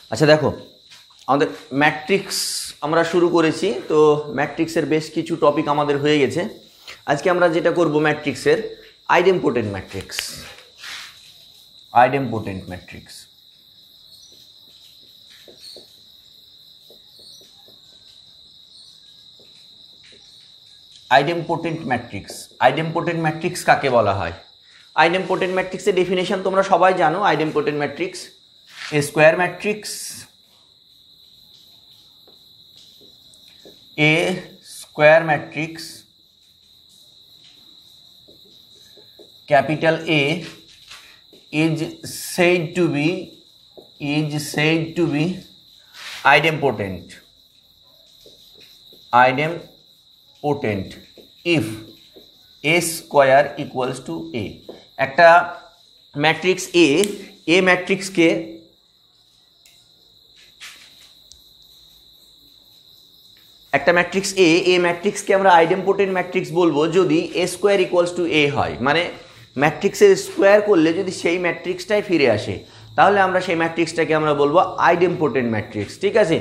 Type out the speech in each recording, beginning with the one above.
আচ্ছা দেখো, আমাদের ম্যাট্রিক্স আমরা শুরু করেছি, তো ম্যাট্রিক্সের বেশ কিছু টপিক আমাদের হয়ে গেছে। আজকে আমরা যেটা করব ম্যাট্রিক্সের idempotent matrix. Idempotent matrix idempotent matrix idempotent matrix কাকে বলা হয়? আইডেম্পোটেন্ট ম্যাট্রিক্সের ডেফিনেশন তোমরা সবাই জানো। Idempotent matrix A square matrix, a square matrix capital A is said to be idempotent if a square equals to a। একটা matrix a ম্যাট্রিক্সকে একটা ম্যাট্রিক্স এ ম্যাট্রিক্সকে আমরা আইডেম্পোটেন্ট ম্যাট্রিক্স বলবো যদি A square equals to A হয়, মানে ম্যাট্রিক্সের স্কোয়ার করলে যদি সেই ম্যাট্রিক্সটাই ফিরে আসে তাহলে আমরা সেই ম্যাট্রিক্সটাকে আমরা বলবো আইডেম্পোটেন্ট ম্যাট্রিক্স। ঠিক আছে,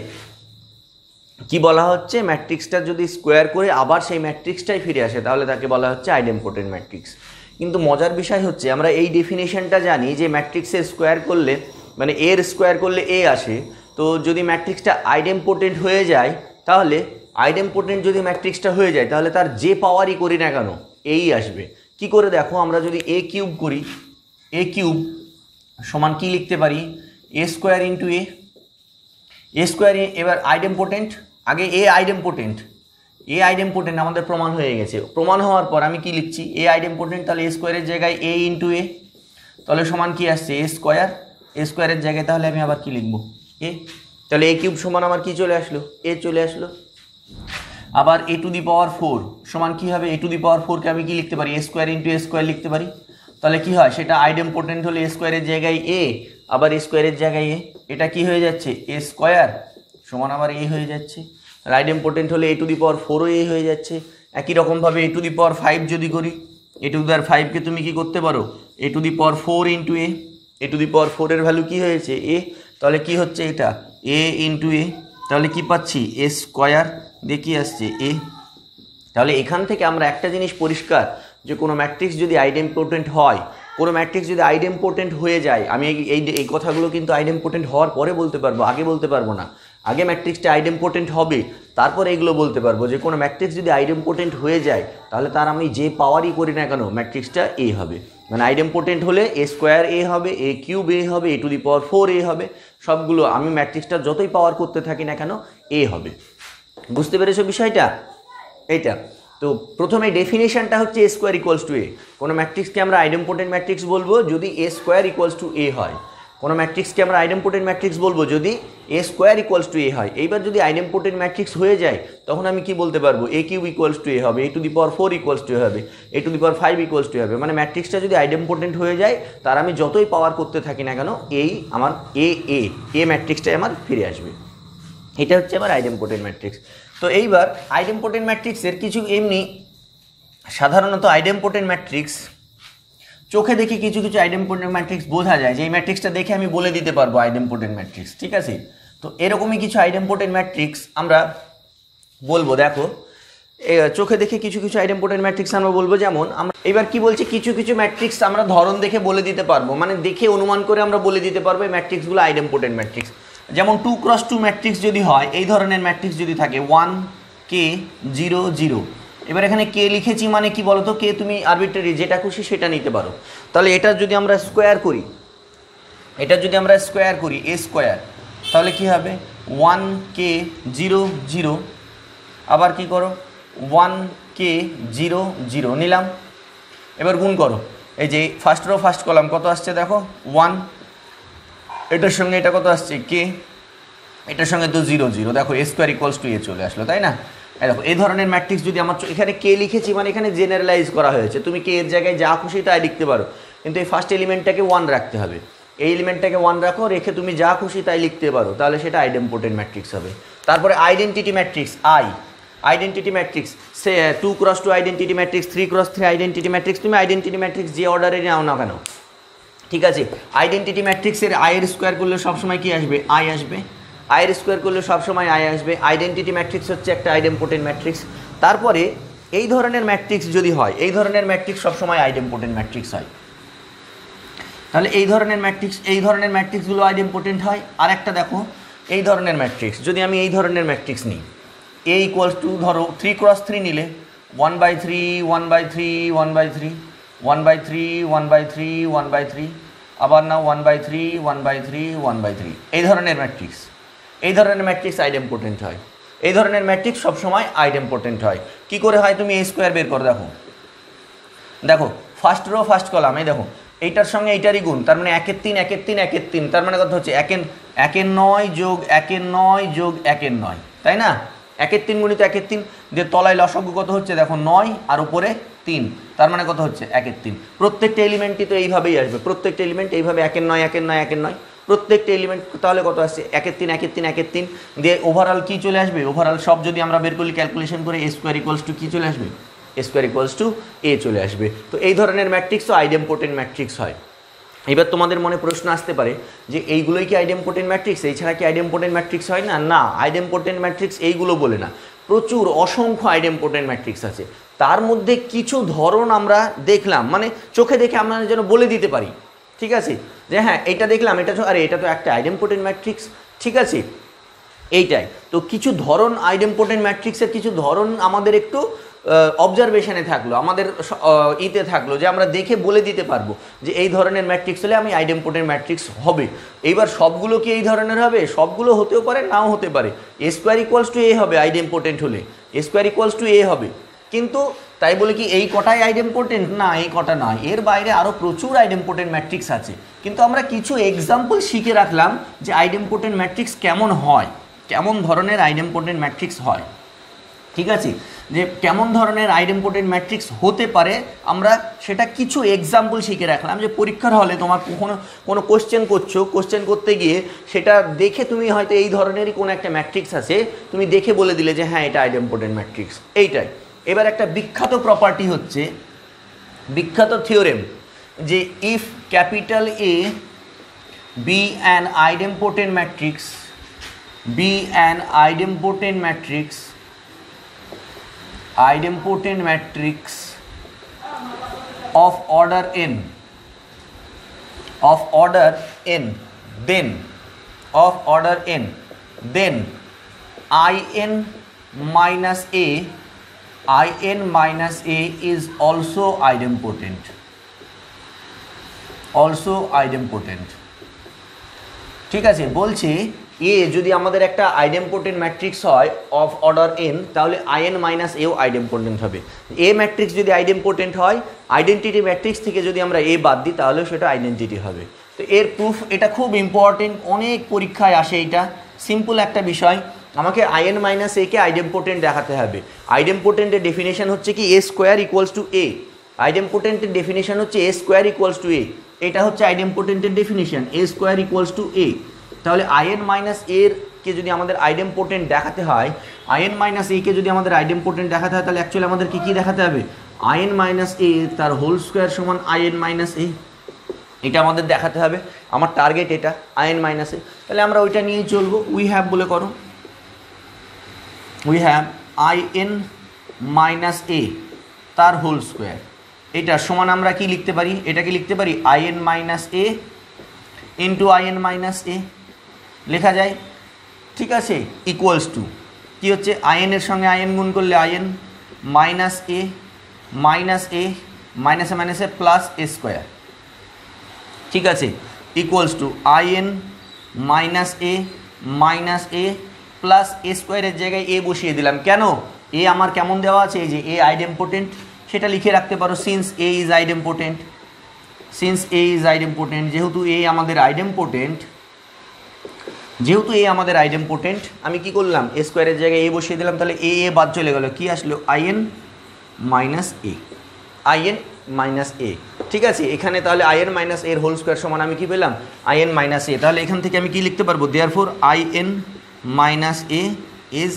কি বলা হচ্ছে, ম্যাট্রিক্সটা যদি স্কোয়ার করে আবার সেই ম্যাট্রিক্সটাই ফিরে আসে তাহলে তাকে বলা হচ্ছে আইডেম্পোটেন্ট ম্যাট্রিক্স। কিন্তু মজার বিষয় হচ্ছে আমরা এই ডেফিনেশনটা জানি যে ম্যাট্রিক্সের স্কোয়ার করলে মানে এর স্কোয়ার করলে এ আসে, তো যদি ম্যাট্রিক্সটা আইডেম্পোটেন্ট হয়ে যায় তাহলে আইডেম্পোটেন্ট যদি ম্যাট্রিক্সটা হয়ে যায় তাহলে তার যে পাওয়ারই করি না কেন এই আসবে। কি করে দেখো, আমরা যদি এ কিউব করি, এ কিউব সমান কি লিখতে পারি, A square into A square. এবার আইডেম্পোটেন্ট, আগে এ আইডেম্পোটেন্ট আমাদের প্রমাণ হয়ে গেছে। প্রমাণ হওয়ার পর আমি কি লিখছি, এ আইডেম্পোটেন্ট, তাহলে এ স্কোয়ারের জায়গায় এ ইন্টু এ, তাহলে সমান কি আসছে এ স্কোয়ারের জায়গায় তাহলে আমি আবার কি লিখবো এ, তাহলে এ কিউব সমান আমার কি চলে আসলো, এ চলে আসলো। আবার এ টু দি পাওয়ার 4 সমান কি হবে, এ টু দি পাওয়ার 4 কে আমি কি লিখতে পারি, A square into A square লিখতে পারি। তাহলে কি হয়, সেটা আইডেম্পোটেন্ট হলে এ স্কোয়ারের জায়গায় এ, আবার এ স্কোয়ারের জায়গায় এ, এটা কি হয়ে যাচ্ছে এ স্কোয়ার সমান আবার এ হয়ে যাচ্ছে। তাহলে আইডেম্পোটেন্ট হলে এ টু দি পাওয়ার 4ও এ হয়ে যাচ্ছে। একই রকমভাবে এ টু দি পাওয়ার 5 যদি করি, এ টু দি পাওয়ার 5কে তুমি কি করতে পারো, A to the power 4 into A to the power 4 এর ভ্যালু কি হয়েছে এ, তাহলে কি হচ্ছে এটা এ ইন্টু এ, তাহলে কি পাচ্ছি এ স্কোয়ার দিয়ে কি আসছে এ। তাহলে এখান থেকে আমরা একটা জিনিস পরিষ্কার যে কোনো ম্যাট্রিক্স যদি আইডেম্পোটেন্ট হয়, কোনো ম্যাট্রিক্স যদি আইডেম্পোটেন্ট হয়ে যায়, আমি এই কথাগুলো কিন্তু আইডেম্পোটেন্ট হওয়ার পরে বলতে পারবো, আগে বলতে পারবো না। আগে ম্যাট্রিক্সটা আইডেম্পোটেন্ট হবে তারপরে এগুলো বলতে পারবো যে কোনো ম্যাট্রিক্স যদি আইডেম্পোটেন্ট হয়ে যায় তাহলে তার আমি যে পাওয়ারই করি না কেন ম্যাট্রিক্সটা এ হবে। মানে আইডেম্পোটেন্ট হলে এ স্কোয়ার এ হবে, এ কিউব এ হবে, এ টু দি পাওয়ার 4 এ হবে, সবগুলো আমি ম্যাট্রিক্সটা যতই পাওয়ার করতে থাকি না কেন এ হবে। বুঝতে পেরেছো বিষয়টা? এইটা তো প্রথমে ডেফিনেশনটা হচ্ছে A square equals to A. কোনো ম্যাট্রিক্সকে আমরা আইডেম্পোটেন্ট ম্যাট্রিক্স বলবো যদি A square equals to A হয়। কোনো ম্যাট্রিক্সকে আমরা আইডেম্পোটেন্ট ম্যাট্রিক্স বলবো যদি A square equals to A হয়। এইবার যদি আইডেম্পোটেন্ট ম্যাট্রিক্স হয়ে যায় তখন আমি কি বলতে পারবো, A cube equals to A হবে, A to the power 4 equals to A হবে, A to the power 5 equals to A হবে। মানে ম্যাট্রিক্সটা যদি আইডেম্পোটেন্ট হয়ে যায় তার আমি যতই পাওয়ার করতে থাকি না কেন এই আমার এ ম্যাট্রিক্সটাই আমার ফিরে আসবে। এটা হচ্ছে আমার আইডেম্পোটেন্ট ম্যাট্রিক্স। তো এইবার আইডেম্পোটেন্ট ম্যাট্রিক্সের কিছু এমনি সাধারণত আইডেম্পোটেন্ট ম্যাট্রিক্স চোখে দেখে কিছু আইডেম্পোটেন্ট ম্যাট্রিক্স বোঝা যায় যে এই ম্যাট্রিক্সটা দেখে আমি বলে দিতে পারবো আইডেম্পোটেন্ট ম্যাট্রিক্স। ঠিক আছে, তো এরকমই কিছু আইডেম্পোটেন্ট ম্যাট্রিক্স আমরা বলবো। দেখো চোখে দেখে কিছু আইডেম্পোটেন্ট ম্যাট্রিক্স আমরা বলবো, যেমন আমরা এবার কি বলছি, কিছু ম্যাট্রিক্স আমরা ধরন দেখে বলে দিতে পারবো, মানে দেখে অনুমান করে আমরা বলে দিতে পারবো এই ম্যাট্রিক্সগুলো আইডেম্পোটেন্ট ম্যাট্রিক্স। যেমন 2x2 ম্যাট্রিক্স যদি হয়, এই ধরনের ম্যাট্রিক্স যদি থাকে 1 k 0 0, এবার এখানে কে লিখেছি মানে কি বলতো, কে তুমি আরবিট্রারি যেটা খুশি সেটা নিতে পারো। তাহলে এটা যদি আমরা স্কোয়ার করি, এ স্কোয়ার, তাহলে কি হবে 1 k 0 0, আবার কি করো 1 k 0 0 নিলাম। এবার গুণ করো, এই যে ফার্স্ট রো ফার্স্ট কলাম কত আসছে দেখো 1, এটার সঙ্গে এটা কত আসছে কে, এটার সঙ্গে তো 0 0, দেখো A square equals to A চলে আসলো, তাই না? দেখো এই ধরনের ম্যাট্রিক্স যদি আমার এখানে কে লিখেছি মানে এখানে জেনারেলাইজ করা হয়েছে, তুমি কে এর জায়গায় যা খুশি তাই লিখতে পারো, কিন্তু এই ফার্স্ট এলিমেন্টটাকে 1 রাখতে হবে। এই এলিমেন্টটাকে 1 রাখো, রেখে তুমি যা খুশি তাই লিখতে পারো, তাহলে সেটা আইডেম্পোটেন্ট ম্যাট্রিক্স হবে। তারপরে আইডেন্টিটি ম্যাট্রিক্স আইডেন্টিটি ম্যাট্রিক্স, সে 2x2 identity matrix, 3x3 identity matrix, তুমি আইডেন্টিটি ম্যাট্রিক্স যে অর্ডারে নাও না কেন ঠিক আছে, আইডেন্টিটি ম্যাট্রিক্সের আয়ের স্কোয়ার করলে সবসময় কি আসবে, আই আসবে। আয়ের স্কোয়ার করলে সবসময় আয় আসবে। আইডেন্টিটি ম্যাট্রিক্স হচ্ছে একটা আইডেম্পোটেন্ট ম্যাট্রিক্স। তারপরে এই ধরনের ম্যাট্রিক্স যদি হয়, এই ধরনের ম্যাট্রিক্স সবসময় আইডেম্পোটেন্ট ম্যাট্রিক্স হয়। তাহলে এই ধরনের ম্যাট্রিক্সগুলো আইডেম্পোটেন্ট হয়। আর একটা দেখো, এই ধরনের ম্যাট্রিক্স যদি আমি এই ধরনের ম্যাট্রিক্স নিই, এ ইকুয়ালস টু ধরো 3×3 নিলে 1/3 1/3 1/3 1/3 1/3 1/3 আবার না 1/3 1/3 1/3, এই ধরনের ম্যাট্রিক্স, এই ধরনের ম্যাট্রিক্স আইডেম্পোটেন্ট হয়। এই ধরনের ম্যাট্রিক্স সবসময় আইডেম্পোটেন্ট হয়। কি করে হয় তুমি এই স্কোয়ার বের করো, দেখো দেখো ফার্স্ট রো ফার্স্ট কলাম, এই দেখো এইটার সঙ্গে এইটারই গুণ, তার মানে 1-এর 3 1-এর 3 1-এর 3, তার মানে কত হচ্ছে 1-এর 9 যোগ 1-এর 9 যোগ 1-এর 9, তাই না? 1-এর 3 গুণিত 1-এর 3 দিয়ে তলায় লসাগু কত হচ্ছে দেখো 9 আর উপরে 3, তার মানে কত হচ্ছে 1-এর 3। প্রত্যেকটা এলিমেন্টই তো এইভাবেই আসবে, প্রত্যেকটা এলিমেন্ট এইভাবে 1-এর 9 1-এর 9 1-এর 9, প্রত্যেকটা এলিমেন্ট তাহলে কত আসছে 1-এর 3 1-এর 3 1-এর 3 দিয়ে ওভারঅল কি চলে আসবে, ওভারঅল সব যদি আমরা বের করি ক্যালকুলেশন করে a স্কোয়ার ইকুয়ালস টু কি চলে আসবে, a square equals to a চলে আসবে। তো এই ধরনের ম্যাট্রিক্সও আইডেম্পোটেন্ট ম্যাট্রিক্স হয়। এবার তোমাদের মনে প্রশ্ন আসতে পারে যে এইগুলোই কি আইডেম্পোটেন্ট ম্যাট্রিক্স, এছাড়া কি আইডেম্পোটেন্ট ম্যাট্রিক্স হয় না? না, আইডেম্পোটেন্ট ম্যাট্রিক্স এইগুলো বলে না, প্রচুর অসংখ্য আইডেম্পোটেন্ট ম্যাট্রিক্স আছে। তার মধ্যে কিছু ধরন আমরা দেখলাম, মানে চোখে দেখে আমরা যেন বলে দিতে পারি, ঠিক আছে, যে হ্যাঁ এটা দেখলাম, এটা আরে এটা তো একটা আইডেম্পোটেন্ট ম্যাট্রিক্স, ঠিক আছে, এইটাই। তো কিছু ধরন আইডেম্পোটেন্ট ম্যাট্রিক্সের কিছু ধরন আমাদের একটু অবজারভেশনে থাকলো, আমাদের ইতে থাকলো যে আমরা দেখে বলে দিতে পারবো যে এই ধরনের ম্যাট্রিক্স হলে আমি আইডেম্পোটেন্ট ম্যাট্রিক্স হবে। এইবার সবগুলো কি এই ধরনের হবে? সবগুলো হতেও পারে, নাও হতে পারে। A square equals to A হবে আইডেম্পোটেন্ট হলে, A square equals to A হবে, কিন্তু তাই বলে কি এই কটাই আইডেম্পোটেন্ট? না, এই কটা নয়, এর বাইরে আরও প্রচুর আইডেম্পোটেন্ট ম্যাট্রিক্স আছে। কিন্তু আমরা কিছু এক্সাম্পল শিখে রাখলাম যে আইডেম্পোটেন্ট ম্যাট্রিক্স কেমন হয়, কেমন ধরনের আইডেম্পোটেন্ট ম্যাট্রিক্স হয়, ঠিক আছে, যে কেমন ধরনের আইডেম্পোটেন্ট ম্যাট্রিক্স হতে পারে আমরা সেটা কিছু এক্সাম্পল শিখে রাখলাম। যে পরীক্ষার হলে তোমার কোনো কোশ্চেন করছো, কোশ্চেন করতে গিয়ে সেটা দেখে তুমি হয়তো এই ধরনেরই কোনো একটা ম্যাট্রিক্স আছে, তুমি দেখে বলে দিলে যে হ্যাঁ এটা আইডেম্পোটেন্ট ম্যাট্রিক্স, এইটাই। এবার একটা বিখ্যাত প্রপার্টি হচ্ছে, বিখ্যাত থিওরেম, যে if capital A be an idempotent matrix, be an idempotent matrix of order n, then in minus a is also idempotent, ঠিক আছে। বলছি এ যদি আমাদের একটা আইডেম্পোটেন্ট ম্যাট্রিক্স হয় অফ অর্ডার এন, তাহলে in মাইনাস এও আইডেম্পোটেন্ট হবে। এ ম্যাট্রিক্স যদি আইডেম্পোটেন্ট হয়, আইডেন্টিটি ম্যাট্রিক্স থেকে যদি আমরা এ বাদ দিই তাহলে সেটা আইডেন্টিটি হবে। তো এর প্রুফ, এটা খুব ইম্পর্টেন্ট, অনেক পরীক্ষায় আসে। এটা সিম্পল একটা বিষয়, আমাকে in মাইনাস এ কে আইডেম্পোটেন্ট দেখাতে হবে। আইডেম্পোটেন্টের ডেফিনেশন হচ্ছে কি A square equals to A, আইডেম্পোটেন্টের ডেফিনেশন হচ্ছে A square equals to A, এটা হচ্ছে আইডেম্পোটেন্টের definition, A square equals to A. তাহলে in মাইনাস এর কে যদি আমাদের আইডেম্পোটেন্ট দেখাতে হয়, in মাইনাস এ কে যদি আমাদের আইডেম্পোটেন্ট দেখাতে হয়, তাহলে অ্যাকচুয়ালি আমাদের কি দেখাতে হবে, in মাইনাস এ তার হোল স্কোয়ার সমান in মাইনাস এ, এটা আমাদের দেখাতে হবে। আমার টার্গেট এটা in মাইনাস এ, তাহলে আমরা ওইটা নিয়েই চলবো। উই হ্যাভ বলে করো, we have in minus A তার হোল স্কোয়ার, এটা সমান আমরা কি লিখতে পারি, এটাকে লিখতে পারি in minus A into in minus A লেখা যায়, ঠিক আছে, ইকুয়ালস টু কী হচ্ছে in এর সঙ্গে in গুণ করলে in মাইনাস এ মাইনাসে মাইনাসে প্লাস এ স্কোয়ার, ঠিক আছে, equals to in minus A plus A স্কোয়ারের জায়গায় এ বসিয়ে দিলাম। কেন? এ আমার কেমন দেওয়া আছে, এই যে এ আইডেম্পোটেন্ট, সেটা লিখে রাখতে পারো, সিন্স এ ইজ আইডেম্পোটেন্ট, যেহেতু এ আমাদের আইডেম্পোটেন্ট, আমি কি করলাম এ স্কোয়ারের জায়গায় এ বসিয়ে দিলাম, তাহলে এ বাদ চলে গেল, কি আসলো in মাইনাস এ, ঠিক আছে। এখানে তাহলে in মাইনাস এর হোল স্কোয়ার সমান আমি কি পেলাম in মাইনাস এ, তাহলে এখান থেকে আমি কি লিখতে পারবো, therefore in minus A is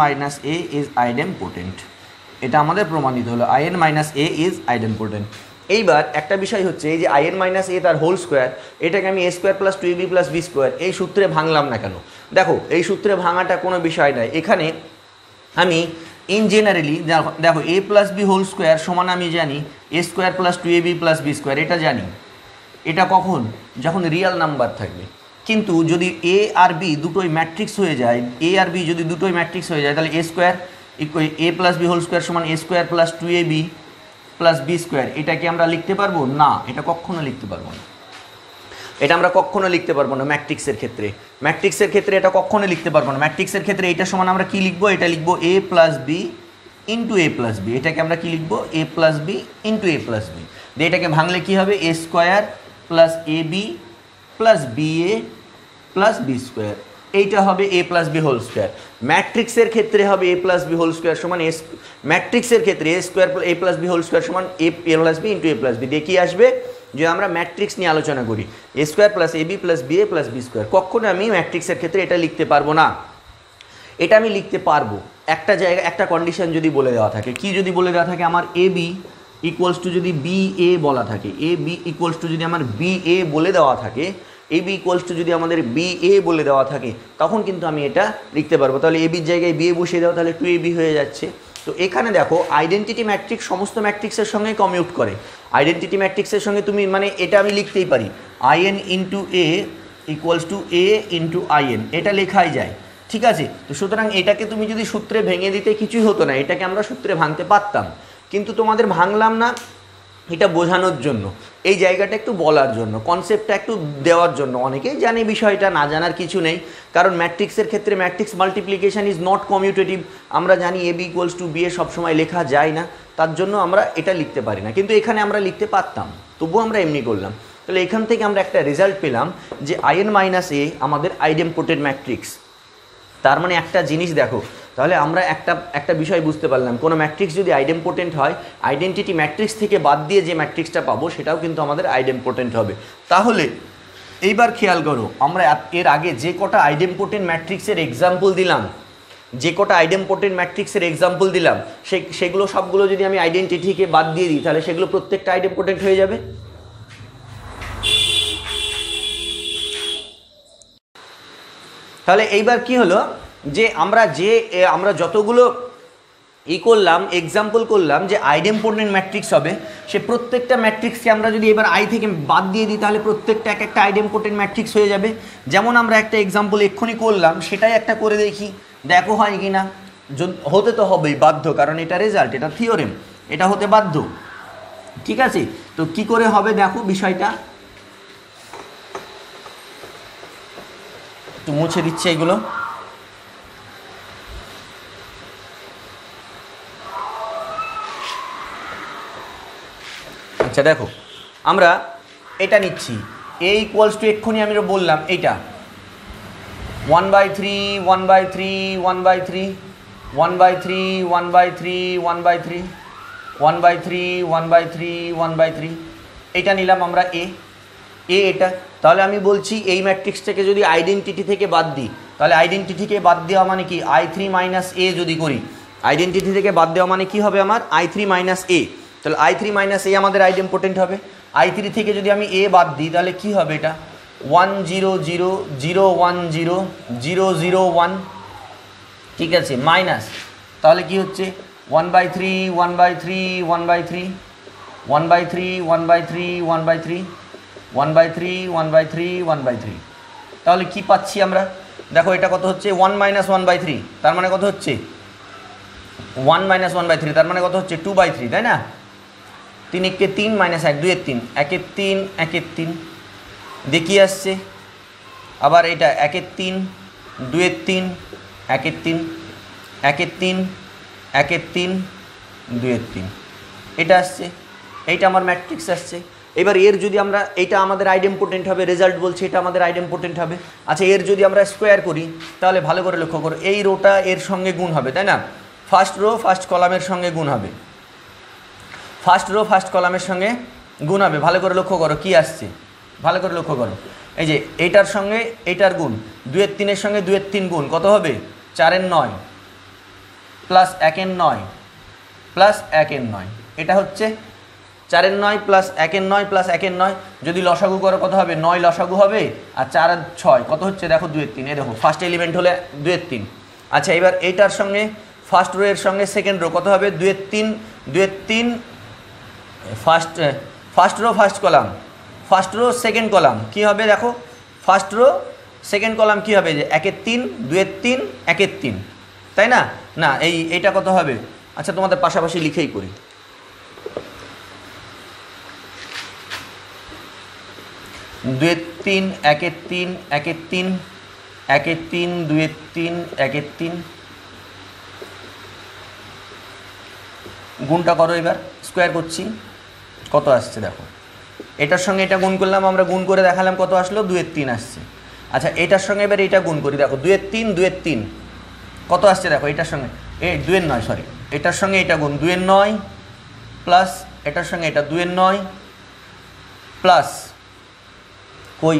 idempotent, এটা আমাদের প্রমাণিত হলো in minus A is idempotent. এইবার একটা বিষয় হচ্ছে এই যে আইএন মাইনাস এ তার হোল স্কোয়ার, এটাকে আমি A square plus 2ab plus B square এই সূত্রে ভাঙলাম না কেন? দেখো এই সূত্রে ভাঙাটা কোনো বিষয় নয়, এখানে আমি ইন জেনারেলি দেখো A plus B whole square সমান আমি জানি A square plus 2ab plus B square, এটা জানি। এটা কখন? যখন রিয়েল নাম্বার থাকবে। কিন্তু যদি এ আর বি দুটোই ম্যাট্রিক্স হয়ে যায়, এ আর বি যদি দুটোই ম্যাট্রিক্স হয়ে যায়, তাহলে A square A plus B whole square সমান A square plus 2ab plus B square, এটাকে আমরা লিখতে পারবো না? এটা কখনো লিখতে পারবো না, এটা আমরা কখনো লিখতে পারবো না ম্যাট্রিক্সের ক্ষেত্রে। ম্যাট্রিক্সের ক্ষেত্রে এটা কখনো লিখতে পারবো না। ম্যাট্রিক্সের ক্ষেত্রে এটা সমান আমরা কি লিখবো? এটা লিখবো A plus B into A plus B. এটাকে আমরা কি লিখবো? A plus B into A plus B. দিয়ে এটাকে ভাঙলে কি হবে? A square plus A B plus B A plus B square, এইটা হবে A plus B whole square. ম্যাট্রিক্সের ক্ষেত্রে হবে A plus B whole square সমান এ, ম্যাট্রিক্সের ক্ষেত্রে A square A plus B whole square সমান A plus B into A plus B. দিয়ে কি আসবে? যে আমরা ম্যাট্রিক্স নিয়ে আলোচনা করি, A square plus A B plus B A plus B square. কখনো আমি ম্যাট্রিক্সের ক্ষেত্রে এটা লিখতে পারবো না। এটা আমি লিখতে পারবো একটা জায়গায়, একটা কন্ডিশন যদি বলে দেওয়া থাকে। কি যদি বলে দেওয়া থাকে? আমার এ বি ইকুয়ালস টু যদি বি এ বলা থাকে, এ বি ইকুয়ালস টু যদি আমার বি এ বলে দেওয়া থাকে, এ বি ইকুয়ালস টু যদি আমাদের বি এ বলে দেওয়া থাকে, তখন কিন্তু আমি এটা লিখতে পারবো। তাহলে এ বির জায়গায় বি এ বসিয়ে দাও, তাহলে 2ab হয়ে যাচ্ছে। তো এখানে দেখো আইডেন্টিটি ম্যাট্রিক্স সমস্ত ম্যাট্রিক্সের সঙ্গে কমিউট করে। আইডেন্টিটি ম্যাট্রিক্সের সঙ্গে তুমি মানে এটা আমি লিখতেই পারি IN into A equals to A into IN, এটা লেখাই যায়, ঠিক আছে? তো সুতরাং এটাকে তুমি যদি সূত্রে ভেঙে দিতে কিছুই হতো না, এটাকে আমরা সূত্রে ভাঙতে পারতাম, কিন্তু তোমাদের ভাঙলাম না। এটা বোঝানোর জন্য, এই জায়গাটা একটু বলার জন্য, কনসেপ্টটা একটু দেওয়ার জন্য। অনেকেই জানে বিষয়টা, না জানার কিছু নেই, কারণ ম্যাট্রিক্সের ক্ষেত্রে matrix multiplication is not commutative. আমরা জানি A B equals to B A সবসময় লেখা যায় না, তার জন্য আমরা এটা লিখতে পারি না, কিন্তু এখানে আমরা লিখতে পারতাম, তবুও আমরা এমনি করলাম। তাহলে এখান থেকে আমরা একটা রেজাল্ট পেলাম যে আইএন মাইনাস এ আমাদের আইডেম্পোটেন্ট ম্যাট্রিক্স। তার মানে একটা জিনিস দেখো, তাহলে আমরা একটা বিষয় বুঝতে পারলাম, কোনো ম্যাট্রিক্স যদি আইডেম্পোটেন্ট হয়, আইডেন্টিটি ম্যাট্রিক্স থেকে বাদ দিয়ে যে ম্যাট্রিক্সটা পাবো সেটাও কিন্তু আমাদের আইডেম্পোটেন্ট হবে। তাহলে এইবার খেয়াল করো, আমরা এর আগে যে কটা আইডেম্পোটেন্ট ম্যাট্রিক্সের এক্সাম্পল দিলাম, সেগুলো সবগুলো যদি আমি আইডেন্টিটিকে বাদ দিয়ে দিই, তাহলে সেগুলো প্রত্যেকটা আইডেম্পোটেন্ট হয়ে যাবে। তাহলে এইবার কি হলো যে আমরা যতগুলো করলাম, এক্সাম্পল করলাম যে আইডেম্পোটেন্ট ম্যাট্রিক্স হবে, সে প্রত্যেকটা ম্যাট্রিক্সকে আমরা যদি এবার আই থেকে বাদ দিয়ে দিই, তাহলে প্রত্যেকটা এক একটা আইডেম্পোটেন্ট ম্যাট্রিক্স হয়ে যাবে। যেমন আমরা একটা এক্সাম্পল এক্ষুনি করলাম, সেটাই একটা করে দেখি, দেখো হয় কি না। হতে তো হবেই, বাধ্য, কারণ এটা রেজাল্ট, এটা থিওরেম, এটা হতে বাধ্য, ঠিক আছে? তো কি করে হবে দেখো বিষয়টা, একটু মুছে দিচ্ছে এগুলো। আচ্ছা দেখো, আমরা এটা নিচ্ছি এ ইকুয়ালস টু, এক্ষুনি আমি বললাম এইটা 1/3 1/3 1/3 1/3 1/3 1/3 1/3 1/3 1/3, এইটা নিলাম আমরা এ এটা। তাহলে আমি বলছি এই ম্যাট্রিক্সটাকে যদি আইডেন্টিটি থেকে বাদ দিই, তাহলে আইডেন্টিটিকে বাদ দেওয়া মানে কি I3 মাইনাস এ যদি করি, আইডেন্টিটি থেকে বাদ দেওয়া মানে কি হবে আমার I3 মাইনাস এ। তাহলে I3 মাইনাস এ আমাদের আইডেম্পোটেন্ট হবে। I3 থেকে যদি আমি এ বাদ দিই, তাহলে কি হবে এটা 1 0 0 0 1 0 0 0 1, ঠিক আছে, মাইনাস, তাহলে কি হচ্ছে 1/3 1/3 1/3 1/3 1/3 1/3 1/3 1/3 1/3, তাহলে কি পাচ্ছি আমরা দেখো, এটা কত হচ্ছে 1 মাইনাস 1/3, তার মানে কত হচ্ছে 1 মাইনাস 1/3, তার মানে কত হচ্ছে 2/3, তাই না? 3 1 3 মাইনাস 1 2 3 1 3 1 3, দেখি আসছে আবার এটা 1 3 2 3 1 3 1 3 1 3 2 3, এটা আসছে, এইটা আমার ম্যাট্রিক্স আসছে। এবার এর যদি আমরা, এটা আমাদের আইডেম্পোটেন্ট হবে, রেজাল্ট বলছে এটা আমাদের আইডেম্পোটেন্ট হবে। আচ্ছা, এর যদি আমরা স্কোয়ার করি, তাহলে ভালো করে লক্ষ্য করো, এই রোটা এর সঙ্গে গুণ হবে, তাই না? ফার্স্ট রো ফার্স্ট কলামের সঙ্গে গুণ হবে, ফার্স্ট রো ফার্স্ট কলামের সঙ্গে গুণ হবে। ভালো করে লক্ষ্য করো কি আসছে, ভালো করে লক্ষ্য করো, এই যে এইটার সঙ্গে এইটার গুণ, 2 3 সঙ্গে 2 3 গুণ কত হবে 4 9 প্লাস 1 9 প্লাস 1 9, এটা হচ্ছে 4 9 প্লাস 1 9 প্লাস 1 9, যদি লসাগু করো কত হবে? 9 লসাগু হবে, আর 4 আর 6 কত হচ্ছে দেখো 2 3। এই দেখো ফার্স্ট এলিমেন্ট হলে 2 3। আচ্ছা এবার এইটার সঙ্গে ফার্স্ট রো এর সঙ্গে সেকেন্ড রো কত হবে? 2 3 2 3, first row first column, first row second column কি হবে দেখো? ফার্স্ট রো সেকেন্ড কলাম কি হবে? যে 1 3 2 3 1 3, তাই না? না এইটা কত হবে? আচ্ছা তোমাদের পাশাপাশি লিখেই করি। 2 3 1 3 1 3 1 3 2 3 1 3, গুণটা করো। এবার স্কোয়ার করছি, কত আসছে দেখো? এটার সঙ্গে এটা গুণ করলাম, আমরা গুণ করে দেখালাম কত আসলো? 2 3 আসছে। আচ্ছা এটার সঙ্গে এবার এটা গুণ করি, দেখো 2 3 2 3 কত আসছে দেখো? এটার সঙ্গে 2 9, সরি, এটার সঙ্গে এটা গুণ 2 9 প্লাস এটার সঙ্গে এটা 2 9 প্লাস কই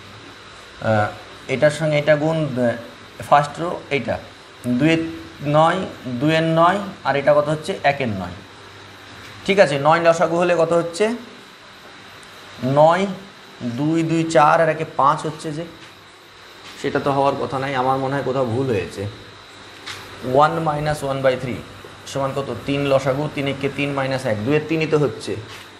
এটার সঙ্গে এটা গুণ ফার্স্ট রো এইটা 2 9 2 9, আর এটা কত হচ্ছে? 1 9। ঠিক আছে, 9 লসাগু হলে কত হচ্ছে? 9 2 2 4 আর 1 5 হচ্ছে, যে সেটা তো হওয়ার কথা নাই, আমার মনে হয় কোথাও ভুল হয়েছে। 1 - 1/3 সমান কত? 3 লসাগু, 3 1 3 - 1, 2 3ই তো হচ্ছে।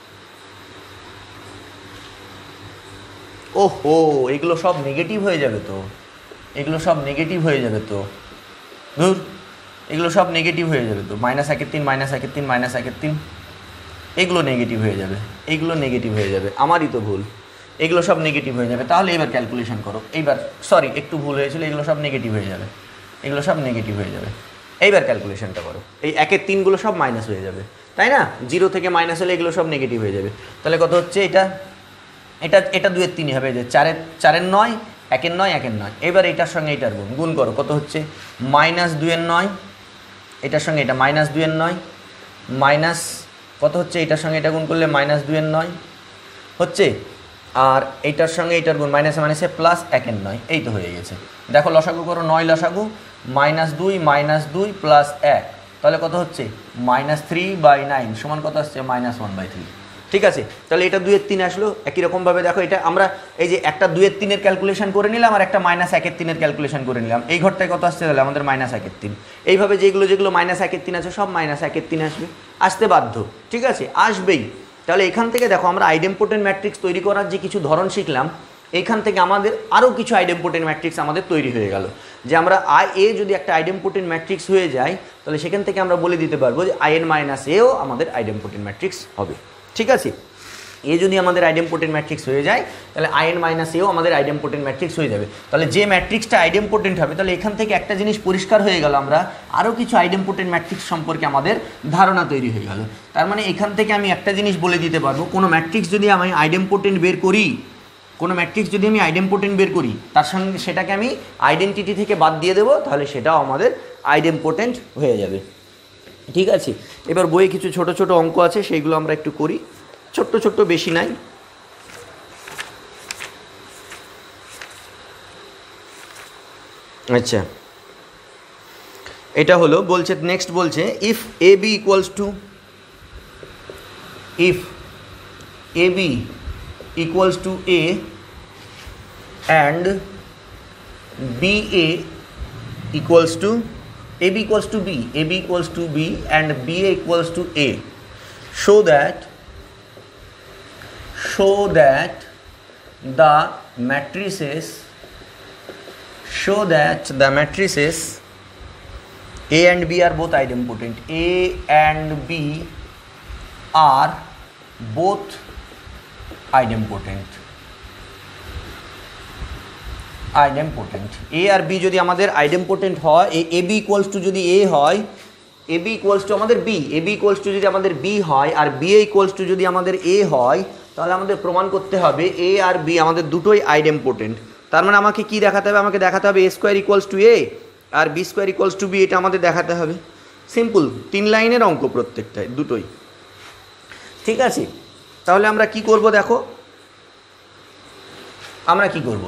ওহো, এগুলো সব নেগেটিভ হয়ে যাবে তো, এগুলো সব নেগেটিভ হয়ে যাবে তো, ধুর, এগুলো সব নেগেটিভ হয়ে যাবে তো। -1 3 -1 3 -1 3, এগুলো নেগেটিভ হয়ে যাবে, এইগুলো নেগেটিভ হয়ে যাবে, আমারই তো ভুল, এগুলো সব নেগেটিভ হয়ে যাবে। তাহলে এবার ক্যালকুলেশন করো, এইবার সরি একটু ভুল হয়েছিল, এগুলো সব নেগেটিভ হয়ে যাবে, এগুলো সব নেগেটিভ হয়ে যাবে। এইবার ক্যালকুলেশনটা করো, এই 1 3গুলো সব মাইনাস হয়ে যাবে, তাই না? 0 থেকে মাইনাস হলে এগুলো সব নেগেটিভ হয়ে যাবে। তাহলে কত হচ্ছে? এটা এটা এটা 2 3 হবে, যে 4 9 1 9 1 9। এবার এটার সঙ্গে এটার গুণ, গুণ করো, কত হচ্ছে? -2 9, এটার সঙ্গে এটা -2 9 মাইনাস কত হচ্ছে? এটার সঙ্গে এটা গুণ করলে -2 9 হচ্ছে, আর এইটার সঙ্গে এইটার গুণ মাইনাসে মাইনাসে প্লাস 1 9, এই তো হয়ে গেছে। দেখো লসাগু করো, 9 লসাগু -2 -2 প্লাস 1, তাহলে কত হচ্ছে? -3/9 সমান কত আসছে? -1/3। ঠিক আছে, তাহলে এটা 2 3 আসলো। একই রকমভাবে দেখো, এটা আমরা এই যে একটা 2 3 এর ক্যালকুলেশন করে নিলাম, আর একটা -1 3 এর ক্যালকুলেশন করে নিলাম। এই ঘরটায় কত আসছে? তাহলে আমাদের -1 3। এইভাবে যেগুলো যেগুলো -1 3 আছে সব -1 3 আসবে, আসতে বাধ্য। ঠিক আছে, আসবেই। তাহলে এখান থেকে দেখো আমরা আইডেম্পোটেন্ট ম্যাট্রিক্স তৈরি করার যে কিছু ধরন শিখলাম, এইখান থেকে আমাদের আরও কিছু আইডেম্পোটেন্ট ম্যাট্রিক্স আমাদের তৈরি হয়ে গেল। যে আমরা এ যদি একটা আইডেম্পোটেন্ট ম্যাট্রিক্স হয়ে যায়, তাহলে সেখান থেকে আমরা বলে দিতে পারবো যে এও আমাদের আইডেম্পোটেন্ট ম্যাট্রিক্স হবে। ঠিক আছে, এ যদি আমাদের আইডেম্পোটেন্ট ম্যাট্রিক্স হয়ে যায়, তাহলে এও আমাদের আইডেম্পোটেন্ট ম্যাট্রিক্স হয়ে যাবে। তাহলে যে ম্যাট্রিক্সটা আইডেম্পোটেন্ট হবে, তাহলে এখান থেকে একটা জিনিস পরিষ্কার হয়ে গেল, আমরা আরও কিছু আইডেম্পোটেন্ট ম্যাট্রিক্স সম্পর্কে আমাদের ধারণা তৈরি হয়ে গেল। তার মানে এখান থেকে আমি একটা জিনিস বলে দিতে পারবো, কোনো ম্যাট্রিক্স যদি আমি আইডেম্পোটেন্ট বের করি, কোনো ম্যাট্রিক্স যদি আমি আইডেম্পোটেন্ট বের করি, তার সঙ্গে সেটাকে আমি আইডেন্টিটি থেকে বাদ দিয়ে দেবো, তাহলে সেটাও আমাদের আইডেম্পোটেন্ট হয়ে যাবে। ঠিক আছে, এবার বইয়ে কিছু ছোট ছোট অঙ্ক আছে, সেইগুলো আমরা একটু করি, ছোট্ট ছোট্ট, বেশি নাই। আচ্ছা, এটা হলো বলছে, নেক্সট বলছে if A B equals to, if A B equals to A and BA equals to AB equals to B, AB equals to B and BA equals to A, show that the matrices A and B are both idempotent. A and B are both idempotent. A আর B যদি আমাদের idempotent হয়, A B equals to যদি A হয়, A B equals to আমাদের B, A B equals to যদি আমাদের B হয়, আর বি ইকুয়ালস টু যদি আমাদের এ হয়, তাহলে আমাদের প্রমাণ করতে হবে এ আর বি আমাদের দুটোই আইডেম্পোটেন্ট। তার মানে আমাকে কি দেখাতে হবে? আমাকে দেখাতে হবে A square equals to A আর B square equals to B, এটা আমাদের দেখাতে হবে। সিম্পল, 3 লাইনের অঙ্ক প্রত্যেকটাই, দুটোই। ঠিক আছে, তাহলে আমরা কি করব? দেখো আমরা কি করব,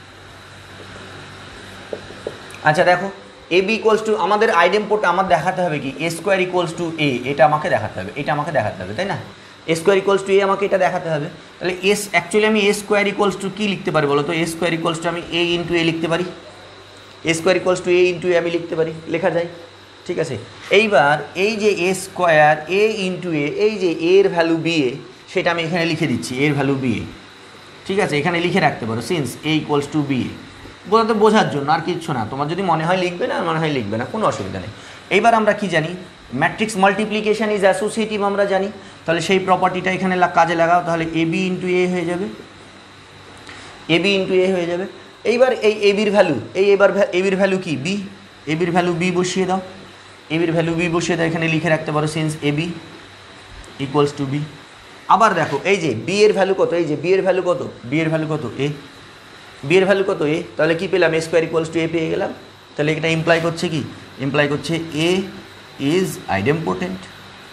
আচ্ছা দেখো, এ বি ইকুয়ালস টু আমাদের আইডেম্পোট, আমার দেখাতে হবে কি A square equals to A, এটা আমাকে দেখাতে হবে, এটা আমাকে দেখাতে হবে, তাই না? A square equals to A আমাকে এটা দেখাতে হবে। তাহলে এস অ্যাকচুয়ালি আমি এ স্কোয়ার ইকুয়ালস টু কী লিখতে পারি বলো তো? এ স্কোয়ার ইকুয়ালস টু আমি এ ইন্টু এ লিখতে পারি। A square equals to A into A আমি লিখতে পারি, লেখা যায়। ঠিক আছে, এইবার এই যে এ স্কোয়ার এ ইন্টু এ, এই যে এর ভ্যালু বি এ, সেটা আমি এখানে লিখে দিচ্ছি, এর ভ্যালু বি এ। ঠিক আছে, এখানে লিখে রাখতে পারো since A equals to B A, বোঝার জন্য, আর কিচ্ছু না। তোমার যদি মনে হয় লিখবে না, মনে হয় লিখবে না, কোনো অসুবিধা নেই। এইবার আমরা কি জানি? ম্যাট্রিক্স মাল্টিপ্লিকেশন ইজ অ্যাসোসিয়েটিভ আমরা জানি। তাহলে সেই প্রপার্টিটা এখানে কাজে লাগাও, তাহলে এ বি ইন্টু এ হয়ে যাবে, এ বি ইন্টু এ হয়ে যাবে। এইবার এই এ বির ভ্যালু, এবার এ বির ভ্যালু কি? বি। এ বির ভ্যালু বি বসিয়ে দাও, এ বির ভ্যালু বি বসিয়ে দাও, এখানে লিখে রাখতে পারো since A B equals to B. আবার দেখো এই যে বি এর ভ্যালু কত? এই যে বি এর ভ্যালু কত? বি এর ভ্যালু কত? এ। বি এর ভ্যালু কত? এ। তাহলে কি পেলাম? A square equals to A পেয়ে গেলাম। তাহলে এটা ইমপ্লাই করছে কি? ইমপ্লাই করছে A is idempotent,